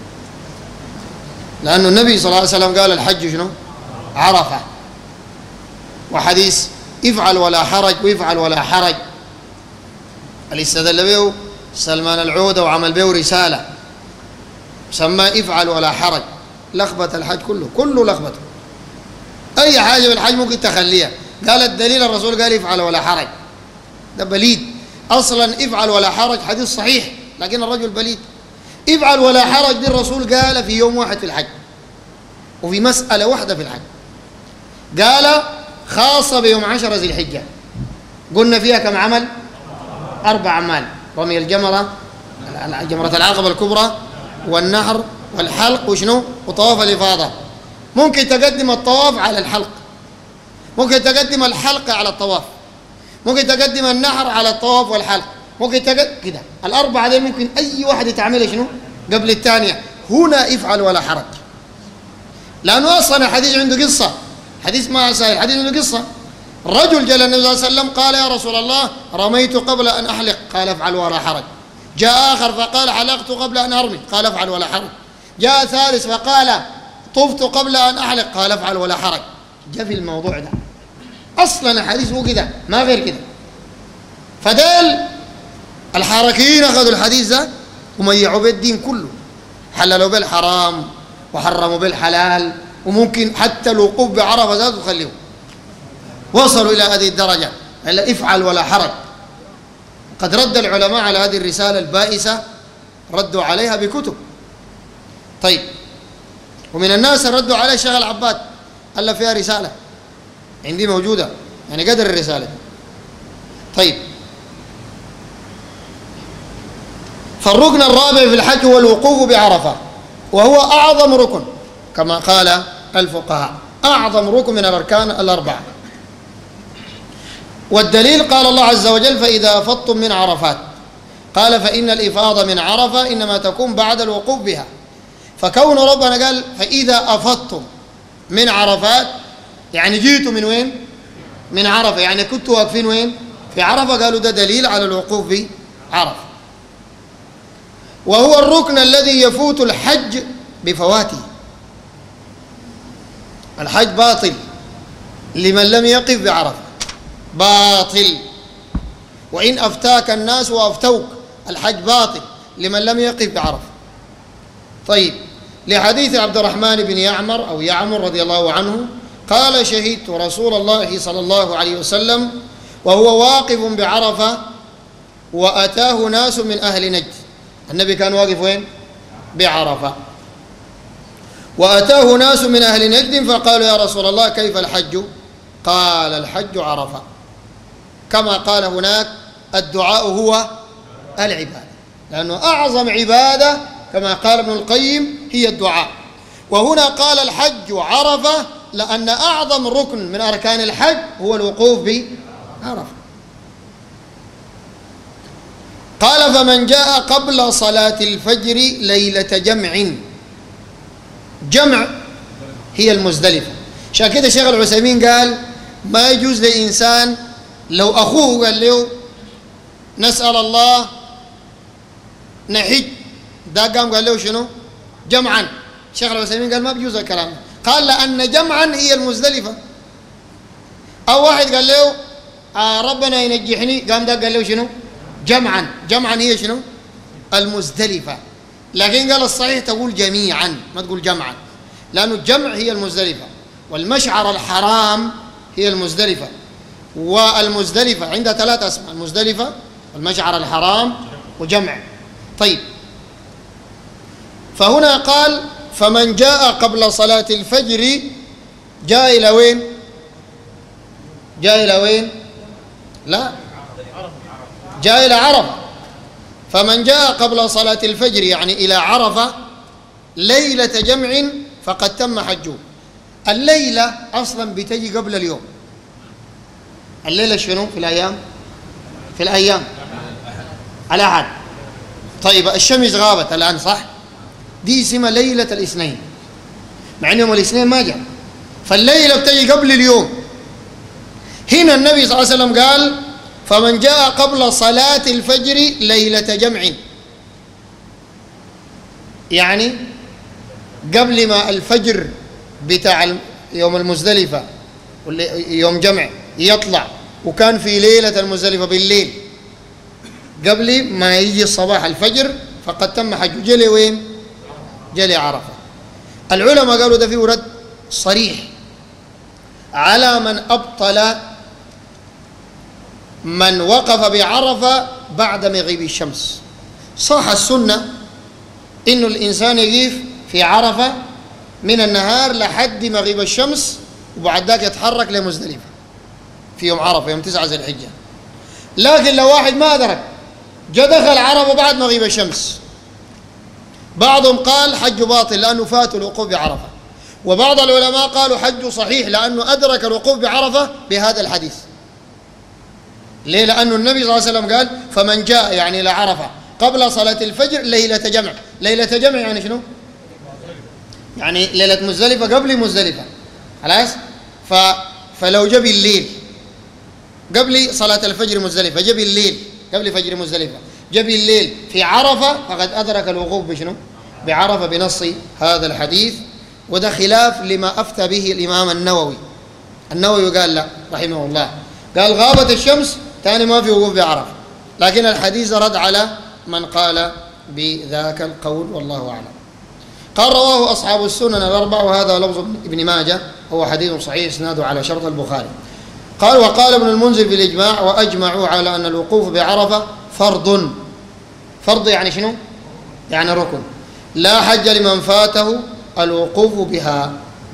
لأن النبي صلى الله عليه وسلم قال الحج شنو؟ عرفة. وحديث افعل ولا حرج ويفعل ولا حرج اللي استدل به سلمان العودة وعمل به رسالة سماه افعل ولا حرج، لخبط الحج كله لخبطه. أي حاجة في الحج ممكن تخليها. قال الدليل الرسول قال افعل ولا حرج، ده بليد أصلا. افعل ولا حرج حديث صحيح لكن الرجل بليد. افعل ولا حرج دي الرسول قال في يوم واحد في الحج وفي مسألة واحدة في الحج، قال خاصة بيوم 10 ذي الحجة، قلنا فيها كم عمل؟ 4 أعمال: رمي الجمرة، جمرة العقبة الكبرى، والنحر والحلق وشنو؟ وطواف الإفاضة. ممكن تقدم الطواف على الحلق، ممكن تقدم الحلق على الطواف، ممكن تقدم النحر على الطواف والحلق، ممكن كده. ال4 دي ممكن أي واحد تعملها شنو؟ قبل الثانية. هنا افعل ولا حرج، لأنه أصلا الحديث عنده قصة حديث ما سهل، حديث له قصة. رجل جاء النبي صلى الله عليه وسلم قال: يا رسول الله رميت قبل أن أحلق، قال: افعل ولا حرج. جاء آخر فقال: حلقت قبل أن أرمي، قال: افعل ولا حرج. جاء ثالث فقال: طفت قبل أن أحلق، قال: افعل ولا حرج. جاء في الموضوع ده أصلا الحديث هو كده ما غير كده. فدل الحركيين أخذوا الحديث ده وميعوا بالدين كله، حللوا بالحرام وحرموا بالحلال، وممكن حتى الوقوف بعرفة ذاته تخليه. وصلوا إلى هذه الدرجة، إلا افعل ولا حرج. قد رد العلماء على هذه الرسالة البائسة، ردوا عليها بكتب. طيب، ومن الناس ردوا عليه الشيخ العباد، ألف فيها رسالة عندي موجودة، يعني قدر الرسالة. طيب، فالركن الرابع في الحج هو الوقوف بعرفة، وهو أعظم ركن كما قال الفقهاء، أعظم ركن من الأركان الأربعة. والدليل قال الله عز وجل: فإذا أفضتم من عرفات، قال: فإن الإفاضة من عرفة إنما تكون بعد الوقوف بها. فكون ربنا قال: فإذا أفضتم من عرفات، يعني جيتوا من وين؟ من عرفة، يعني كنتوا واقفين وين؟ في عرفة. قالوا ده دليل على الوقوف بعرفة. وهو الركن الذي يفوت الحج بفواته. الحج باطل لمن لم يقف بعرفة، باطل. وإن أفتاك الناس وأفتوك، الحج باطل لمن لم يقف بعرفة. طيب، لحديث عبد الرحمن بن يعمر أو يعمر رضي الله عنه قال: شهدت رسول الله صلى الله عليه وسلم وهو واقف بعرفة وأتاه ناس من أهل نجد. النبي كان واقف وين؟ بعرفة. وأتاه ناس من أهل نجد فقالوا: يا رسول الله كيف الحج؟ قال: الحج عرفة. كما قال هناك: الدعاء هو العبادة، لأنه أعظم عبادة كما قال ابن القيم هي الدعاء. وهنا قال: الحج عرفة، لأن أعظم ركن من أركان الحج هو الوقوف بعرفة. قال: فمن جاء قبل صلاة الفجر ليلة جمع. جمع هي المزدلفة. عشان كده الشيخ العثيمين قال: ما يجوز لإنسان لو أخوه قال له نسأل الله نحج، ده قام قال له شنو؟ جمعا. الشيخ العثيمين قال ما بيجوز الكلام، قال لأن جمعا هي المزدلفة. أو واحد قال له ربنا ينجحني، قام ده قال له شنو؟ جمعا. جمعا هي شنو؟ المزدلفة. لكن قال الصحيح تقول جميعا، ما تقول جمعا، لأنه الجمع هي المزدلفة، والمشعر الحرام هي المزدلفة. والمزدلفة عندها ثلاث أسماء: المزدلفة والمشعر الحرام وجمع. طيب، فهنا قال: فمن جاء قبل صلاة الفجر جاء إلى وين؟ جاء إلى وين؟ لا، جاء إلى عرفة. فمن جاء قبل صلاة الفجر يعني إلى عرفة ليلة جمع فقد تم حجه. الليلة أصلا بتجي قبل اليوم. الليلة شنو في الأيام؟ في الأيام الأحد. طيب، الشمس غابت الآن صح؟ دي اسمها ليلة الاثنين، مع أن يوم الاثنين ما جاء، فالليلة بتجي قبل اليوم. هنا النبي صلى الله عليه وسلم قال: فمن جاء قبل صلاة الفجر ليلة جمع، يعني قبل ما الفجر بتاع يوم المزدلفة يوم جمع يطلع، وكان في ليلة المزدلفة بالليل قبل ما يجي صباح الفجر فقد تم حجه. جلي وين؟ جلي عرفة. العلماء قالوا ده فيه رد صريح على من أبطل من وقف بعرفة بعد مغيب الشمس. صح السنة إنه الإنسان يقف في عرفة من النهار لحد مغيب الشمس، وبعد ذاك يتحرك لمزدلفة في يوم عرفة يوم 9 ذي الحجة. لكن لو واحد ما أدرك جاء دخل عرفة بعد مغيب الشمس، بعضهم قال حج باطل لأنه فات الوقوف بعرفة، وبعض العلماء قالوا حج صحيح لأنه أدرك الوقوف بعرفة بهذا الحديث. ليه؟ لأنه النبي صلى الله عليه وسلم قال: فمن جاء يعني إلى عرفة قبل صلاة الفجر ليلة جمع. ليلة جمع يعني شنو؟ يعني ليلة مزدلفة قبل مزدلفة، خلاص؟ فلو جاء بالليل قبل صلاة الفجر مزدلفة، جاء بالليل قبل فجر مزدلفة، جاء بالليل في عرفة، فقد أدرك الوقوف بشنو؟ بعرفة بنص هذا الحديث. وده خلاف لما أفتى به الإمام النووي. النووي قال لا رحمه الله، قال غابت الشمس ثاني ما في وقوف بعرفة، لكن الحديث رد على من قال بذاك القول والله أعلم. قال رواه أصحاب السنن الأربعة وهذا لفظ ابن ماجه، هو حديث صحيح اسناده على شرط البخاري. قال وقال ابن المنذر في الإجماع وأجمعوا على أن الوقوف بعرفة فرض. فرض يعني شنو؟ يعني ركن، لا حج لمن فاته الوقوف بها.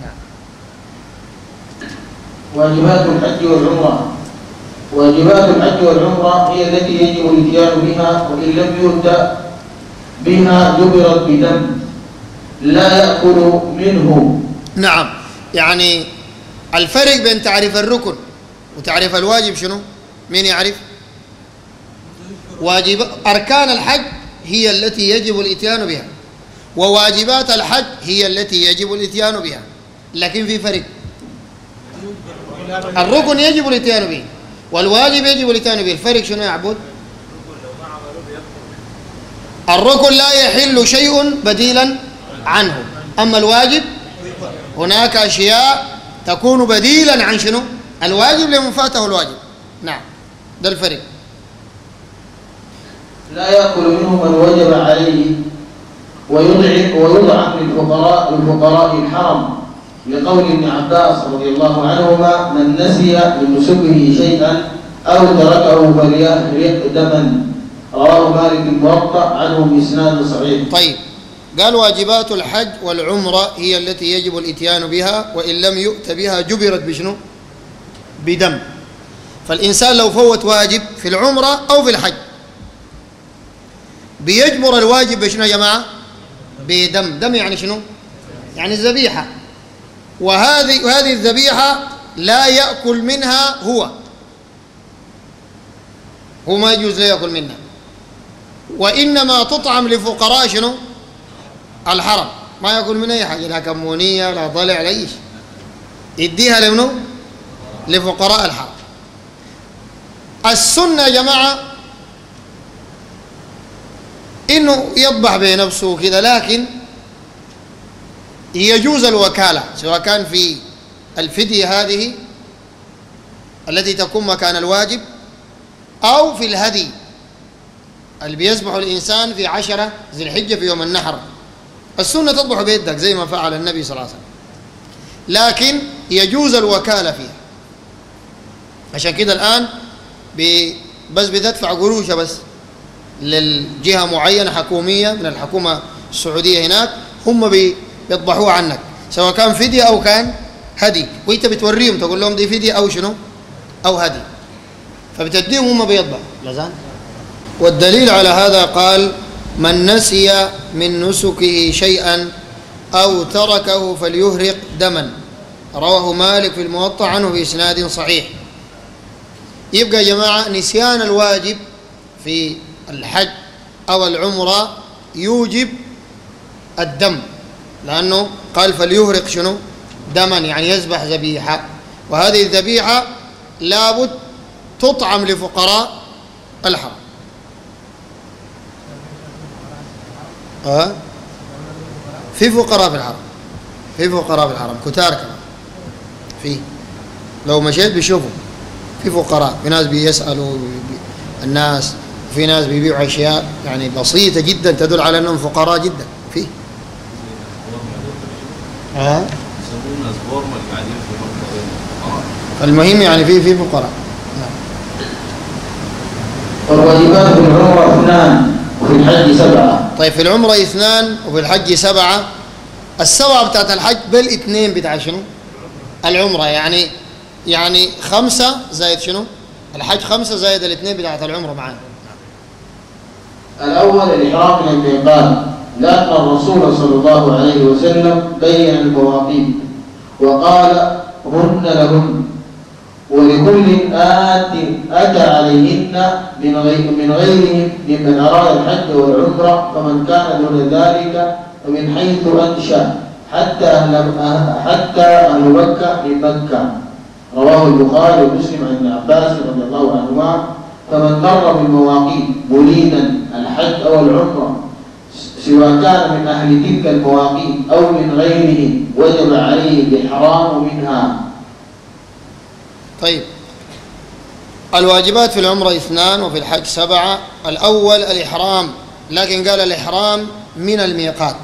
واجبات الحج والعمرة. واجبات الحج والعمرة هي التي يجب الاتيان بها، وإن لم يؤت بها جبرت بدم لا يأكل منه.
نعم، يعني الفرق بين تعريف الركن وتعريف الواجب شنو؟ مين يعرف؟ واجب أركان الحج هي التي يجب الاتيان بها، وواجبات الحج هي التي يجب الاتيان بها، لكن في فرق. الركن يجب الاتيان به والواجب يجب الاتيان به. الفرق شنو يا عبود؟ الركن لا يحل شيء بديلا عنه، أما الواجب هناك أشياء تكون بديلا عن شنو؟ الواجب لمن فاته الواجب. نعم، ده الفرق.
لا يأكل منه من وجب عليه، ويضعف للفقراء الحرم، لقول ابن عباس رضي الله عنهما من نسي من نسكه شيئا أو تركه فليحرق دما، رواه مالك الموطأ عنه بإسناد صحيح.
طيب، قال واجبات الحج والعمرة هي التي يجب الاتيان بها، وإن لم يؤت بها جبرت بشنو؟ بدم. فالإنسان لو فوت واجب في العمرة أو في الحج بيجبر الواجب بشنو يا جماعة؟ بدم. دم يعني شنو؟ يعني الذبيحة. وهذه الذبيحة لا يأكل منها هو ما يجوز لا يأكل منها، وإنما تطعم لفقراء شنو؟ الحرم. ما يأكل منها أي حاجة، لا كمونية لا ضلع لا أي شيء، يديها لمنو؟ لفقراء الحرم. السنة يا جماعة إنه يذبح بنفسه كذا، لكن يجوز الوكالة، سواء كان في الفدية هذه التي تكون مكان الواجب أو في الهدي اللي بيذبح الإنسان في 10 ذي الحجة في يوم النحر. السنة تذبح بيدك زي ما فعل النبي صلى الله عليه وسلم، لكن يجوز الوكالة فيها. عشان كده الآن بس بتدفع قروشة بس للجهة معينة حكومية من الحكومة السعودية هناك، هم بيطبحوها عنك، سواء كان فدية أو كان هدي، وانت بتوريهم تقول لهم دي فدية أو شنو أو هدي، فبتديهم هم بيطبح لزان. والدليل على هذا قال من نسي من نسكه شيئا أو تركه فليهرق دما، رواه مالك في الموطأ عنه بإسناد صحيح. يبقى يا جماعة نسيان الواجب في الحج أو العمرة يوجب الدم، لأنه قال فليهرق شنو؟ دما، يعني يذبح ذبيحة، وهذه الذبيحة لابد تطعم لفقراء الحرم. في فقراء في الحرم، في فقراء في الحرم كتار كمان، في لو مشيت بيشوفوا في فقراء، في ناس بيسألوا الناس، وفي ناس بيبيعوا أشياء يعني بسيطة جدا تدل على أنهم فقراء جدا. في المهم يعني في فقراء.
والواجبات في العمرة 2 وفي الحج 7.
طيب في العمرة 2 وفي الحج 7. السبعة بتاعت الحج بال2 بتاع شنو؟ العمرة، يعني 5 زائد شنو؟ الحج 5 زائد ال2 بتاعت العمرة معانا.
الأول الإحرام من الميقات، لأن الرسول صلى الله عليه وسلم بين المواقيت وقال هن لهن، ولكل أتى عليهن من غيرهم ممن أراد الحج والعمرة، فمن كان دون ذلك فمن حيث أنشأ حتى أهل مكة من مكة. رواه البخاري ومسلم عن ابن عباس رضي الله عنهما. فمن مر بالمواقيت مريدا الحج أو العمرة سواء كان من أهل تلك المواقيت أو من غيرهم وجب عليه الإحرام منها.
طيب، الواجبات في العمرة 2 وفي الحج 7. الأول الإحرام، لكن قال الإحرام من الميقات،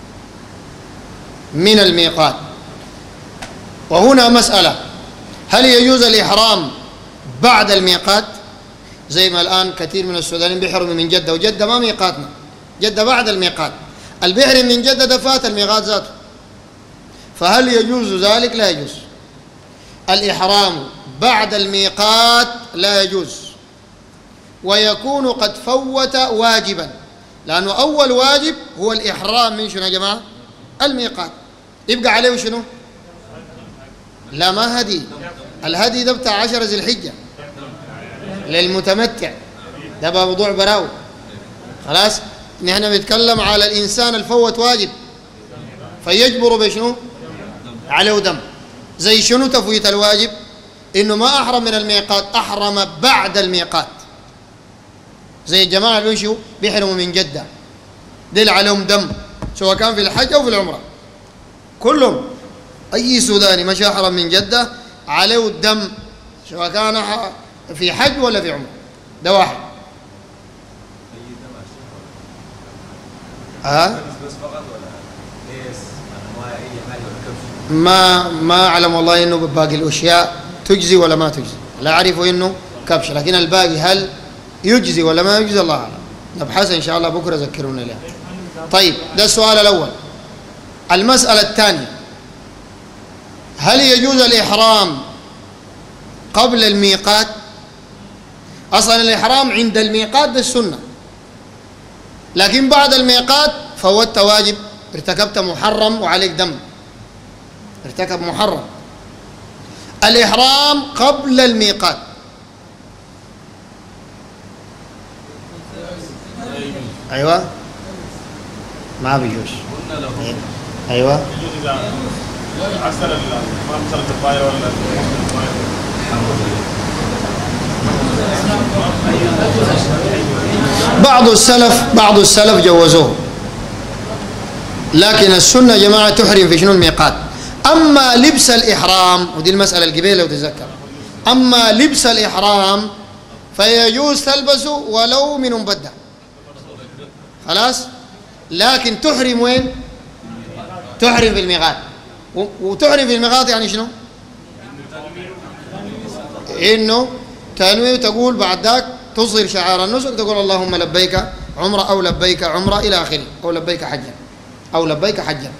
من الميقات. وهنا مسألة، هل يجوز الإحرام بعد الميقات؟ زي ما الآن كثير من السودانيين بيحرموا من جدة، وجدة ما ميقاتنا، جدة بعد الميقات. البحر من جدة ده فات الميقات ذاته، فهل يجوز ذلك؟ لا يجوز. الإحرام بعد الميقات لا يجوز، ويكون قد فوت واجبا، لأنه أول واجب هو الإحرام من شنو يا جماعة؟ الميقات. يبقى عليه شنو؟ لا، ما هدي، الهدي ده بتاع 10 ذي الحجة للمتمتع، ده موضوع براو. خلاص، نحن بنتكلم على الإنسان الفوت واجب فيجبر بشنو؟ عليه دم. زي شنو تفويت الواجب؟ إنه ما أحرم من الميقات، أحرم بعد الميقات. زي الجماعة اللي بيمشوا بيحرموا من جدة، دل عليهم دم سواء كان في الحج أو في العمرة، كلهم. أي سوداني مشى أحرم من جدة عليه الدم، سواء كان في حج ولا في عمرة، ده واحد. ما أعلم والله إنه باقي الأشياء تجزي ولا ما تجزي، لا أعرف إنه كبش، لكن الباقي هل يجزي ولا ما يجزي الله أعلم، نبحث إن شاء الله بكرة ذكرونا له. طيب، ده السؤال الأول. المسألة الثانية، هل يجوز الإحرام قبل الميقات؟ أصلا الإحرام عند الميقات ده السنة، لكن بعد الميقات فوتت واجب، ارتكبت محرم وعليك دم، ارتكب محرم. الإحرام قبل الميقات أيوة ما بيجوز. أيوة بعض السلف جوزوه، لكن السنة يا جماعة تحرم في شنو؟ الميقات. أما لبس الإحرام، ودي المسألة القبيلة لو تتذكر، أما لبس الإحرام فيجوز تلبسه ولو من مبدع، خلاص، لكن تحرم وين؟ تحرم في الميقات. وتحرم في الميقات يعني شنو؟ إنه تنوي وتقول بعد ذاك تظهر شعار النسك، تقول اللهم لبيك عمرة أو لبيك عمرة إلى آخره، أو لبيك حجا أو لبيك حجا.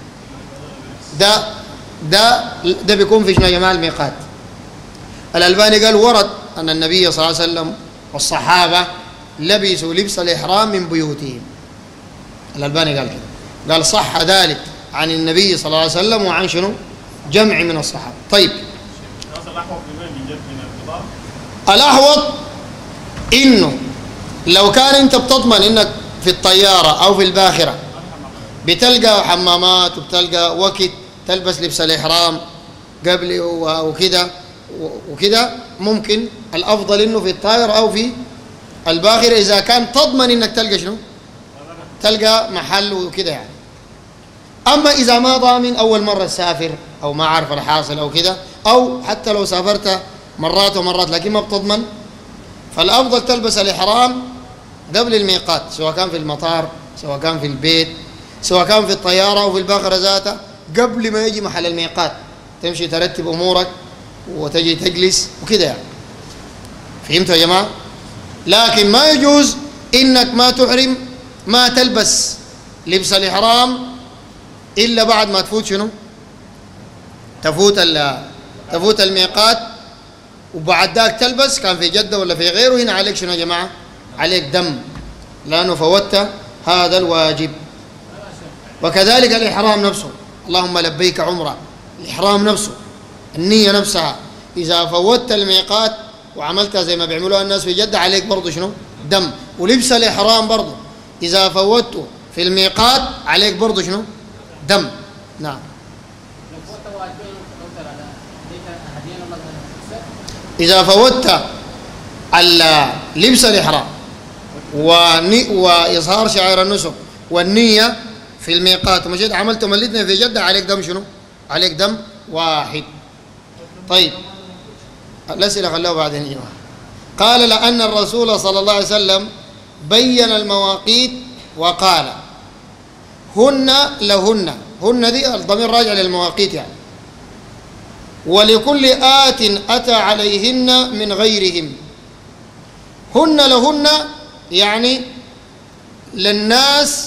ده بيكون في شنو يا جماعة؟ الميقات. الألباني قال ورد أن النبي صلى الله عليه وسلم والصحابة لبسوا لبس الإحرام من بيوتهم. الألباني قال كده، قال صح ذلك عن النبي صلى الله عليه وسلم وعن شنو؟ جمع من الصحابة. طيب، الأحوط إنه لو كان أنت بتضمن إنك في الطيارة أو في الباخرة بتلقى حمامات وبتلقى وقت تلبس لبس الإحرام قبل وكده ممكن الأفضل إنه في الطائرة أو في الباخرة، إذا كان تضمن إنك تلقى شنو؟ تلقى محل وكده يعني. أما إذا ما ضامن، أول مرة تسافر أو ما عارف الحاصل أو كده، أو حتى لو سافرت مرات ومرات لكن ما بتضمن، فالأفضل تلبس الإحرام قبل الميقات، سواء كان في المطار، سواء كان في البيت، سواء كان في الطيارة أو في الباخرة ذاتها، قبل ما يجي محل الميقات تمشي ترتب أمورك وتجي تجلس وكده يعني. فهمتوا يا جماعة؟ لكن ما يجوز إنك ما تحرم، ما تلبس لبس الإحرام إلا بعد ما تفوت شنو؟ تفوت الميقات، وبعد ذاك تلبس، كان في جدة ولا في غيره، هنا عليك شنو يا جماعة؟ عليك دم، لأنه فوتت هذا الواجب. وكذلك الإحرام نفسه، اللهم لبيك عمرة، الإحرام نفسه، النية نفسها، إذا فوتت الميقات وعملتها زي ما بيعملوها الناس في جدة عليك برضه شنو؟ دم. ولبس الإحرام برضه إذا فوتته في الميقات عليك برضه شنو؟ دم. نعم. إذا فوتت لبس الإحرام وإظهار شعائر النسك والنية في الميقات ومشيت عملتم الاثنين في جدة، عليك دم شنو؟ عليك دم واحد. طيب الأسئلة خلوها بعدين. إيوه. قال لأن الرسول صلى الله عليه وسلم بين المواقيت وقال هن لهن، هن دي الضمير راجع للمواقيت يعني، ولكل آت أتى عليهن من غيرهم. هن لهن يعني للناس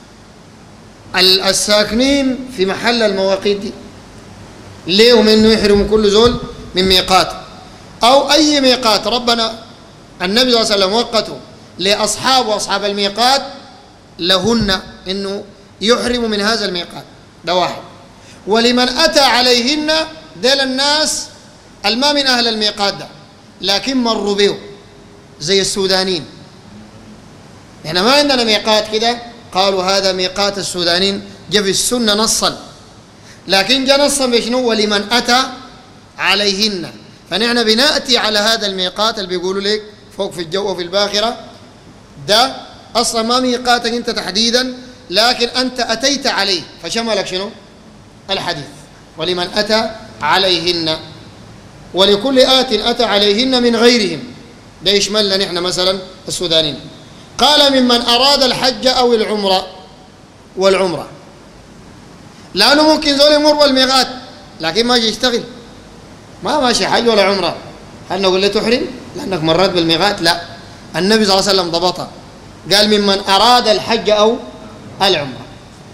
الساكنين في محل المواقيت دي، ليهم انه يحرموا كل زول من ميقات او اي ميقات ربنا النبي صلى الله عليه وسلم وقته لاصحاب واصحاب الميقات لهن انه يحرموا من هذا الميقات، ده واحد. ولمن اتى عليهن ديل الناس الما من اهل الميقات ده لكن مروا به زي السودانيين. احنا ما عندنا ميقات كده قالوا هذا ميقات السودانيين، جاء في السنه نصا، لكن جاء نصا بشنو؟ ولمن اتى عليهن. فنحن بناتي على هذا الميقات اللي بيقولوا لك فوق في الجو وفي الباخره، ده اصلا ما ميقاتك انت تحديدا، لكن انت اتيت عليه فشملك شنو؟ الحديث ولمن اتى عليهن. ولكل آت اتى عليهن من غيرهم، ده يشملنا نحن مثلا السودانيين. قال ممن اراد الحج او العمره، والعمره لانه ممكن زول يمر بالميقات لكن ما يجي يشتغل، ما ماشي حج ولا عمره، هل نقول له تحرم لانك مرات بالميقات؟ لا، النبي صلى الله عليه وسلم ضبطها، قال ممن اراد الحج او العمره.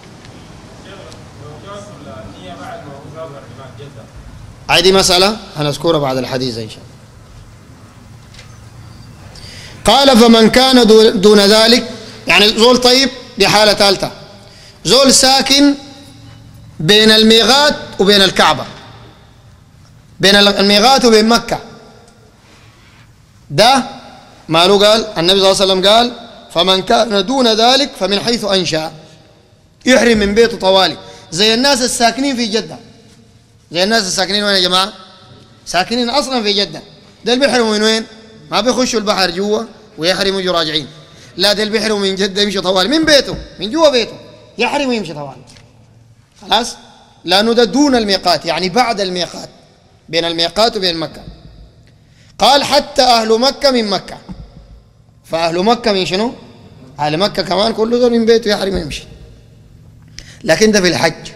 هذه مساله هنذكرها بعد الحديث ان شاء الله. قال فمن كان دون ذلك، يعني زول طيب دي حاله ثالثه، زول ساكن بين الميقات وبين الكعبه، بين الميقات وبين مكه، ده ماله؟ قال النبي صلى الله عليه وسلم قال فمن كان دون ذلك فمن حيث انشا، يحرم من بيته طوالي، زي الناس الساكنين في جده. زي الناس الساكنين وين يا جماعه؟ ساكنين اصلا في جده، ده اللي بيحرموا من وين؟ ما بيخشوا البحر جوا ويحرموا يجوا راجعين، لا ده اللي بيحرموا من جده يمشي طوالي من بيته، من جوا بيته يحرم ويمشي طوالي، خلاص، لانه ده دون الميقات، يعني بعد الميقات، بين الميقات وبين مكه. قال حتى اهل مكه من مكه، فاهل مكه من شنو؟ اهل مكه كمان كل دول من بيته يحرم ويمشي، لكن ده في الحج.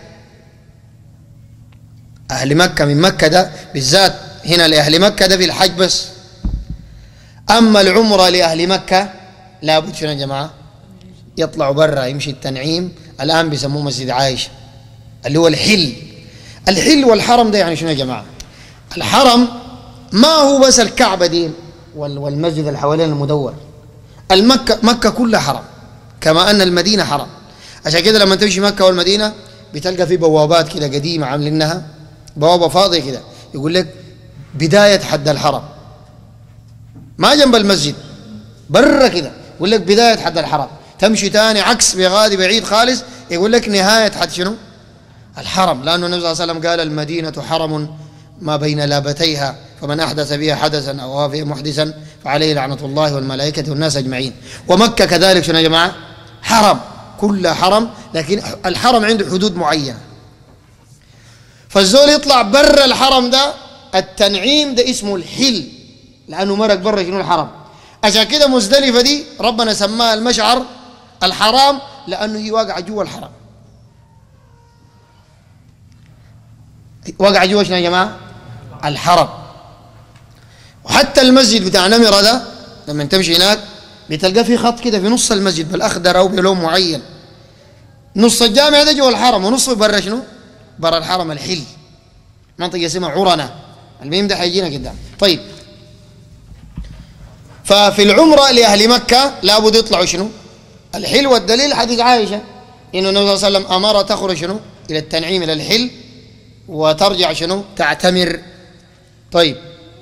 اهل مكه من مكه ده بالذات هنا لاهل مكه ده في الحج بس. اما العمره لاهل مكه لابد شنو يا جماعه؟ يطلعوا برا، يمشي التنعيم، الان بيسموه مسجد عائشه اللي هو الحل. الحل والحرم ده يعني شنو يا جماعه؟ الحرم ما هو بس الكعبه دي والمسجد اللي حوالين المدور، مكه كلها حرم، كما ان المدينه حرم. عشان كده لما تمشي مكه والمدينه بتلقى في بوابات كده قديمه عاملينها بوابه فاضيه كده، يقول لك بدايه حد الحرم، ما جنب المسجد، برا كده يقول لك بدايه حد الحرم. تمشي تاني عكس بغادي بعيد خالص يقول لك نهايه حد شنو؟ الحرم، لانه النبي صلى الله عليه وسلم قال المدينه حرم ما بين لابتيها فمن احدث بها حدثا او هو فيها محدثا فعليه لعنه الله والملائكه والناس اجمعين. ومكه كذلك شنو يا جماعه؟ حرم، كلها حرم، لكن الحرم عنده حدود معينه. فالزول يطلع برا الحرم ده، التنعيم ده اسمه الحل، لانه مرق برا شنو؟ الحرم. عشان كده مزدلفه دي ربنا سماها المشعر الحرام لانه هي واقعه جوا الحرم. واقعه جوا شنو يا جماعه؟ الحرم. وحتى المسجد بتاع نمره ده لما تمشي هناك بتلقى في خط كده في نص المسجد بالاخضر او بلون معين، نص الجامع ده جوا الحرم ونصه برا شنو؟ برا الحرم الحل، منطقه اسمها عرنه، المهم ده حيجينا قدام. طيب، ففي العمره لاهل مكه لابد يطلعوا شنو؟ الحل، والدليل حديث عائشه انه النبي صلى الله عليه وسلم امر تخرج شنو؟ الى التنعيم، الى الحل، وترجع شنو؟ تعتمر. طيب،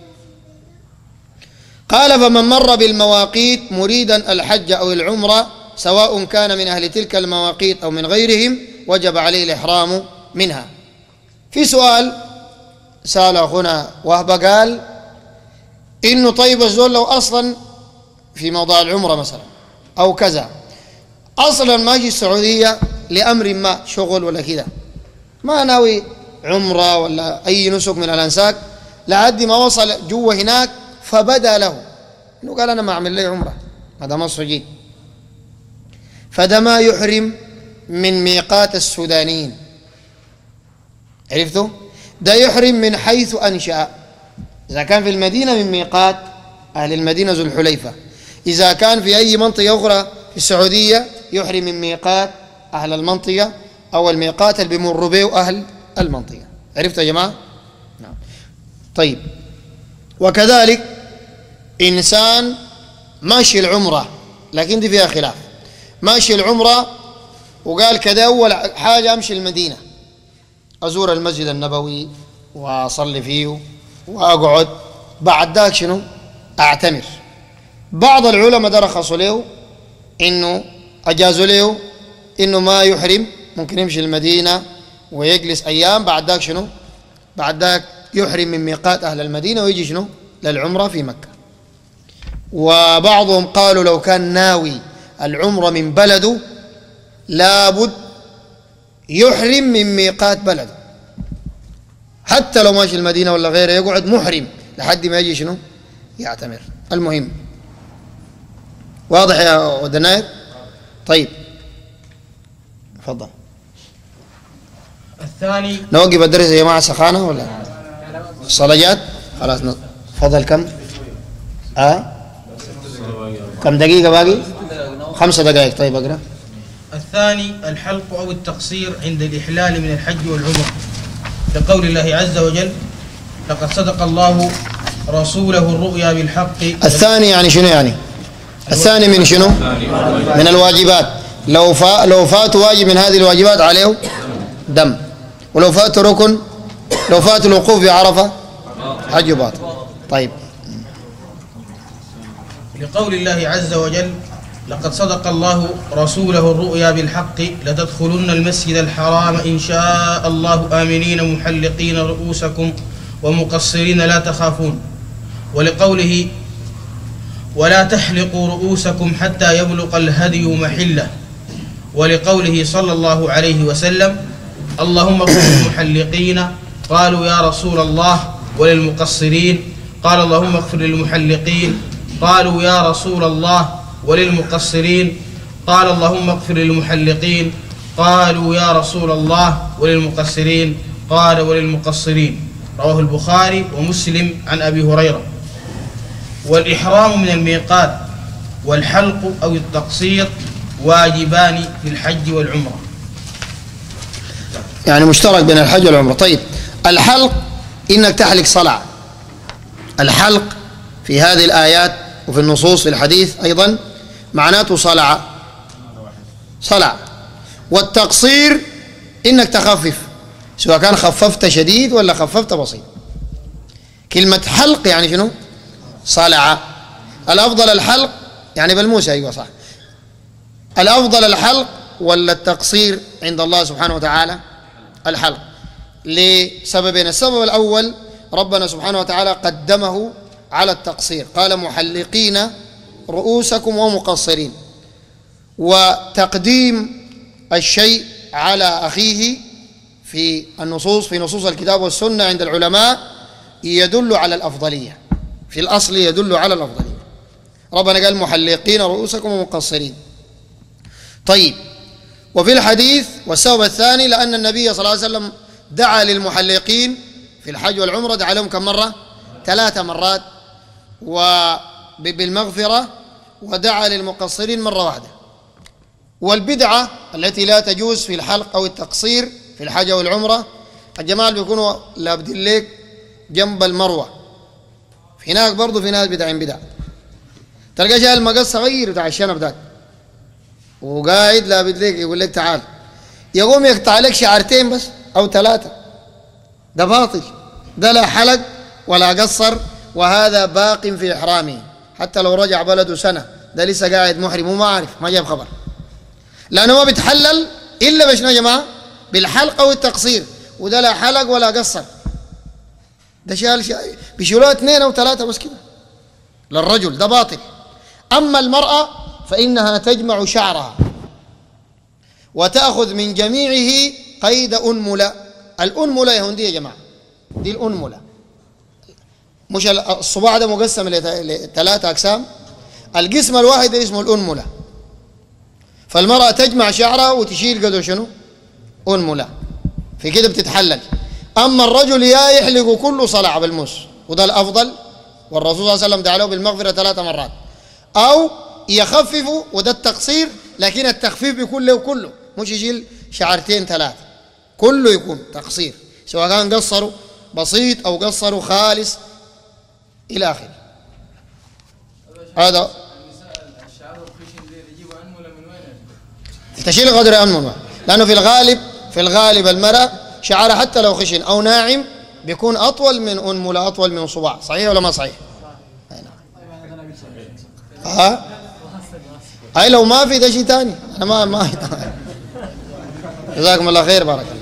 قال فمن مر بالمواقيت مريدا الحج او العمره سواء كان من اهل تلك المواقيت او من غيرهم وجب عليه الاحرام منها. في سؤال سال اخونا وهبه قال إنه طيب الزول لو أصلا في موضوع العمرة مثلا أو كذا أصلا ماشي السعودية لأمر ما، شغل ولا كذا، ما ناوي عمرة ولا أي نسك من الأنساك، لحد ما وصل جوا هناك فبدا له إنه قال أنا ما أعمل لي عمرة، هذا مصر جيت، فده ما يحرم من ميقات السودانيين، عرفتوا؟ ده يحرم من حيث أنشأ. إذا كان في المدينة من ميقات أهل المدينة ذو الحليفة، إذا كان في أي منطقة أخرى في السعودية يحرم من ميقات أهل المنطقة أو الميقات اللي بيمروا به أهل المنطقة. عرفتوا يا جماعة؟ نعم. طيب، وكذلك إنسان ماشي العمرة، لكن دي فيها خلاف، ماشي العمرة وقال كده أول حاجة أمشي المدينة أزور المسجد النبوي وأصلي فيه وأقعد، بعد ذاك شنو؟ أعتمر. بعض العلماء ده رخصوا له إنه أجازوا له إنه ما يحرم، ممكن يمشي المدينة ويجلس أيام، بعد ذاك شنو؟ بعد ذاك يحرم من ميقات أهل المدينة ويجي شنو؟ للعمرة في مكة. وبعضهم قالوا لو كان ناوي العمرة من بلده لابد يحرم من ميقات بلده، حتى لو ماشي المدينة ولا غيره يقعد محرم لحد ما يجي شنو؟ يعتمر. المهم واضح يا ودناير؟ طيب تفضل.
الثاني
نوقف الدرس يا جماعة سخانة ولا الصلاة؟ خلاص تفضل. كم؟ كم دقيقة باقي؟ 5 دقائق. طيب اقرأ.
الثاني الحلق أو التقصير عند الإحلال من الحج والعمرة، لقول الله عز وجل: لقد صدق الله رسوله الرؤيا بالحق.
الثاني يعني شنو يعني؟ الثاني من شنو؟ من الواجبات. لو فات واجب من هذه الواجبات عليه دم، ولو فات ركن، لو فات الوقوف بعرفة حج باطل. طيب،
لقول الله عز وجل: لقد صدق الله رسوله الرؤيا بالحق لتدخلن المسجد الحرام إن شاء الله آمنين محلقين رؤوسكم ومقصرين لا تخافون. ولقوله: ولا تحلقوا رؤوسكم حتى يبلغ الهدي محله. ولقوله صلى الله عليه وسلم: اللهم اغفر للمحلقين، قالوا يا رسول الله وللمقصرين، قال اللهم اغفر للمحلقين، قالوا يا رسول الله وللمقصرين، قال اللهم اغفر للمحلقين، قالوا يا رسول الله وللمقصرين، قال وللمقصرين. رواه البخاري ومسلم عن أبي هريرة. والإحرام من الميقات والحلق أو التقصير واجبان في الحج والعمرة،
يعني مشترك بين الحج والعمرة. طيب، الحلق إنك تحلق صلع، الحلق في هذه الآيات وفي النصوص في الحديث أيضا معناته صلع. والتقصير إنك تخفف، سواء كان خففت شديد ولا خففت بسيط. كلمة حلق يعني شنو؟ صلع. الأفضل الحلق يعني بالموسى، أيوة صح. الأفضل الحلق ولا التقصير عند الله سبحانه وتعالى؟ الحلق، لسببين. السبب الأول ربنا سبحانه وتعالى قدمه على التقصير، قال محلقين رؤوسكم ومقصرين. وتقديم الشيء على أخيه في النصوص، في نصوص الكتاب والسنة عند العلماء يدل على الأفضلية، في الأصل يدل على الأفضلية. ربنا قال محلقين رؤوسكم ومقصرين. طيب، وفي الحديث والسبب الثاني لأن النبي صلى الله عليه وسلم دعا للمحلقين في الحج والعمرة، دعا لهم كم مرة؟ 3 مرات، وبالمغفرة، ودعا للمقصرين مرة واحدة. والبدعة التي لا تجوز في الحلق أو التقصير في الحج والعمرة، الجماعة بيكونوا لابدين لك جنب المروة، في هناك برضو في ناس بدع، تلقى جاي المقص صغير بتاع الشنب ذاك وقاعد لابد لك، يقول لك تعال، يقوم يقطع لك شعرتين بس أو 3، ده باطل، ده لا حلق ولا قصر، وهذا باق في إحرامه حتى لو رجع بلده سنة، ده لسه قاعد محرم وما عارف، ما جاب خبر، لأنه ما بيتحلل إلا بشنو يا جماعة؟ بالحلق أو التقصير، وده لا حلق ولا قصر، ده شال بيشيلوها 2 أو 3 بس كده، للرجل، ده باطل. أما المرأة فإنها تجمع شعرها وتأخذ من جميعه قيد أنملة. الأنملة يا هندية يا جماعة، دي الأنملة، مش الصباع ده مقسم لثلاثة أقسام، القسم الواحد اسمه الأنملة. فالمرأة تجمع شعرها وتشيل قدر شنو؟ أنملة، في كده بتتحلل. أما الرجل يا يحلق كله صلع بالموس، وده الأفضل، والرسول صلى الله عليه وسلم دعا له بالمغفرة 3 مرات، أو يخففوا وده التقصير، لكن التخفيف بيكون له كله، مش يشيل شعرتين 3، كله يكون تقصير، سواء كان قصره بسيط أو قصره خالص إلى آخره. هذا تشيل قدر أنملة، لأنه في الغالب المرأة شعرها حتى لو خشن أو ناعم بيكون أطول من أنملة، أطول من صباع. صحيح ولا ما صحيح؟ أي لو ما في ده شيء ثاني. أنا ما جزاكم الله خير، بارك الله.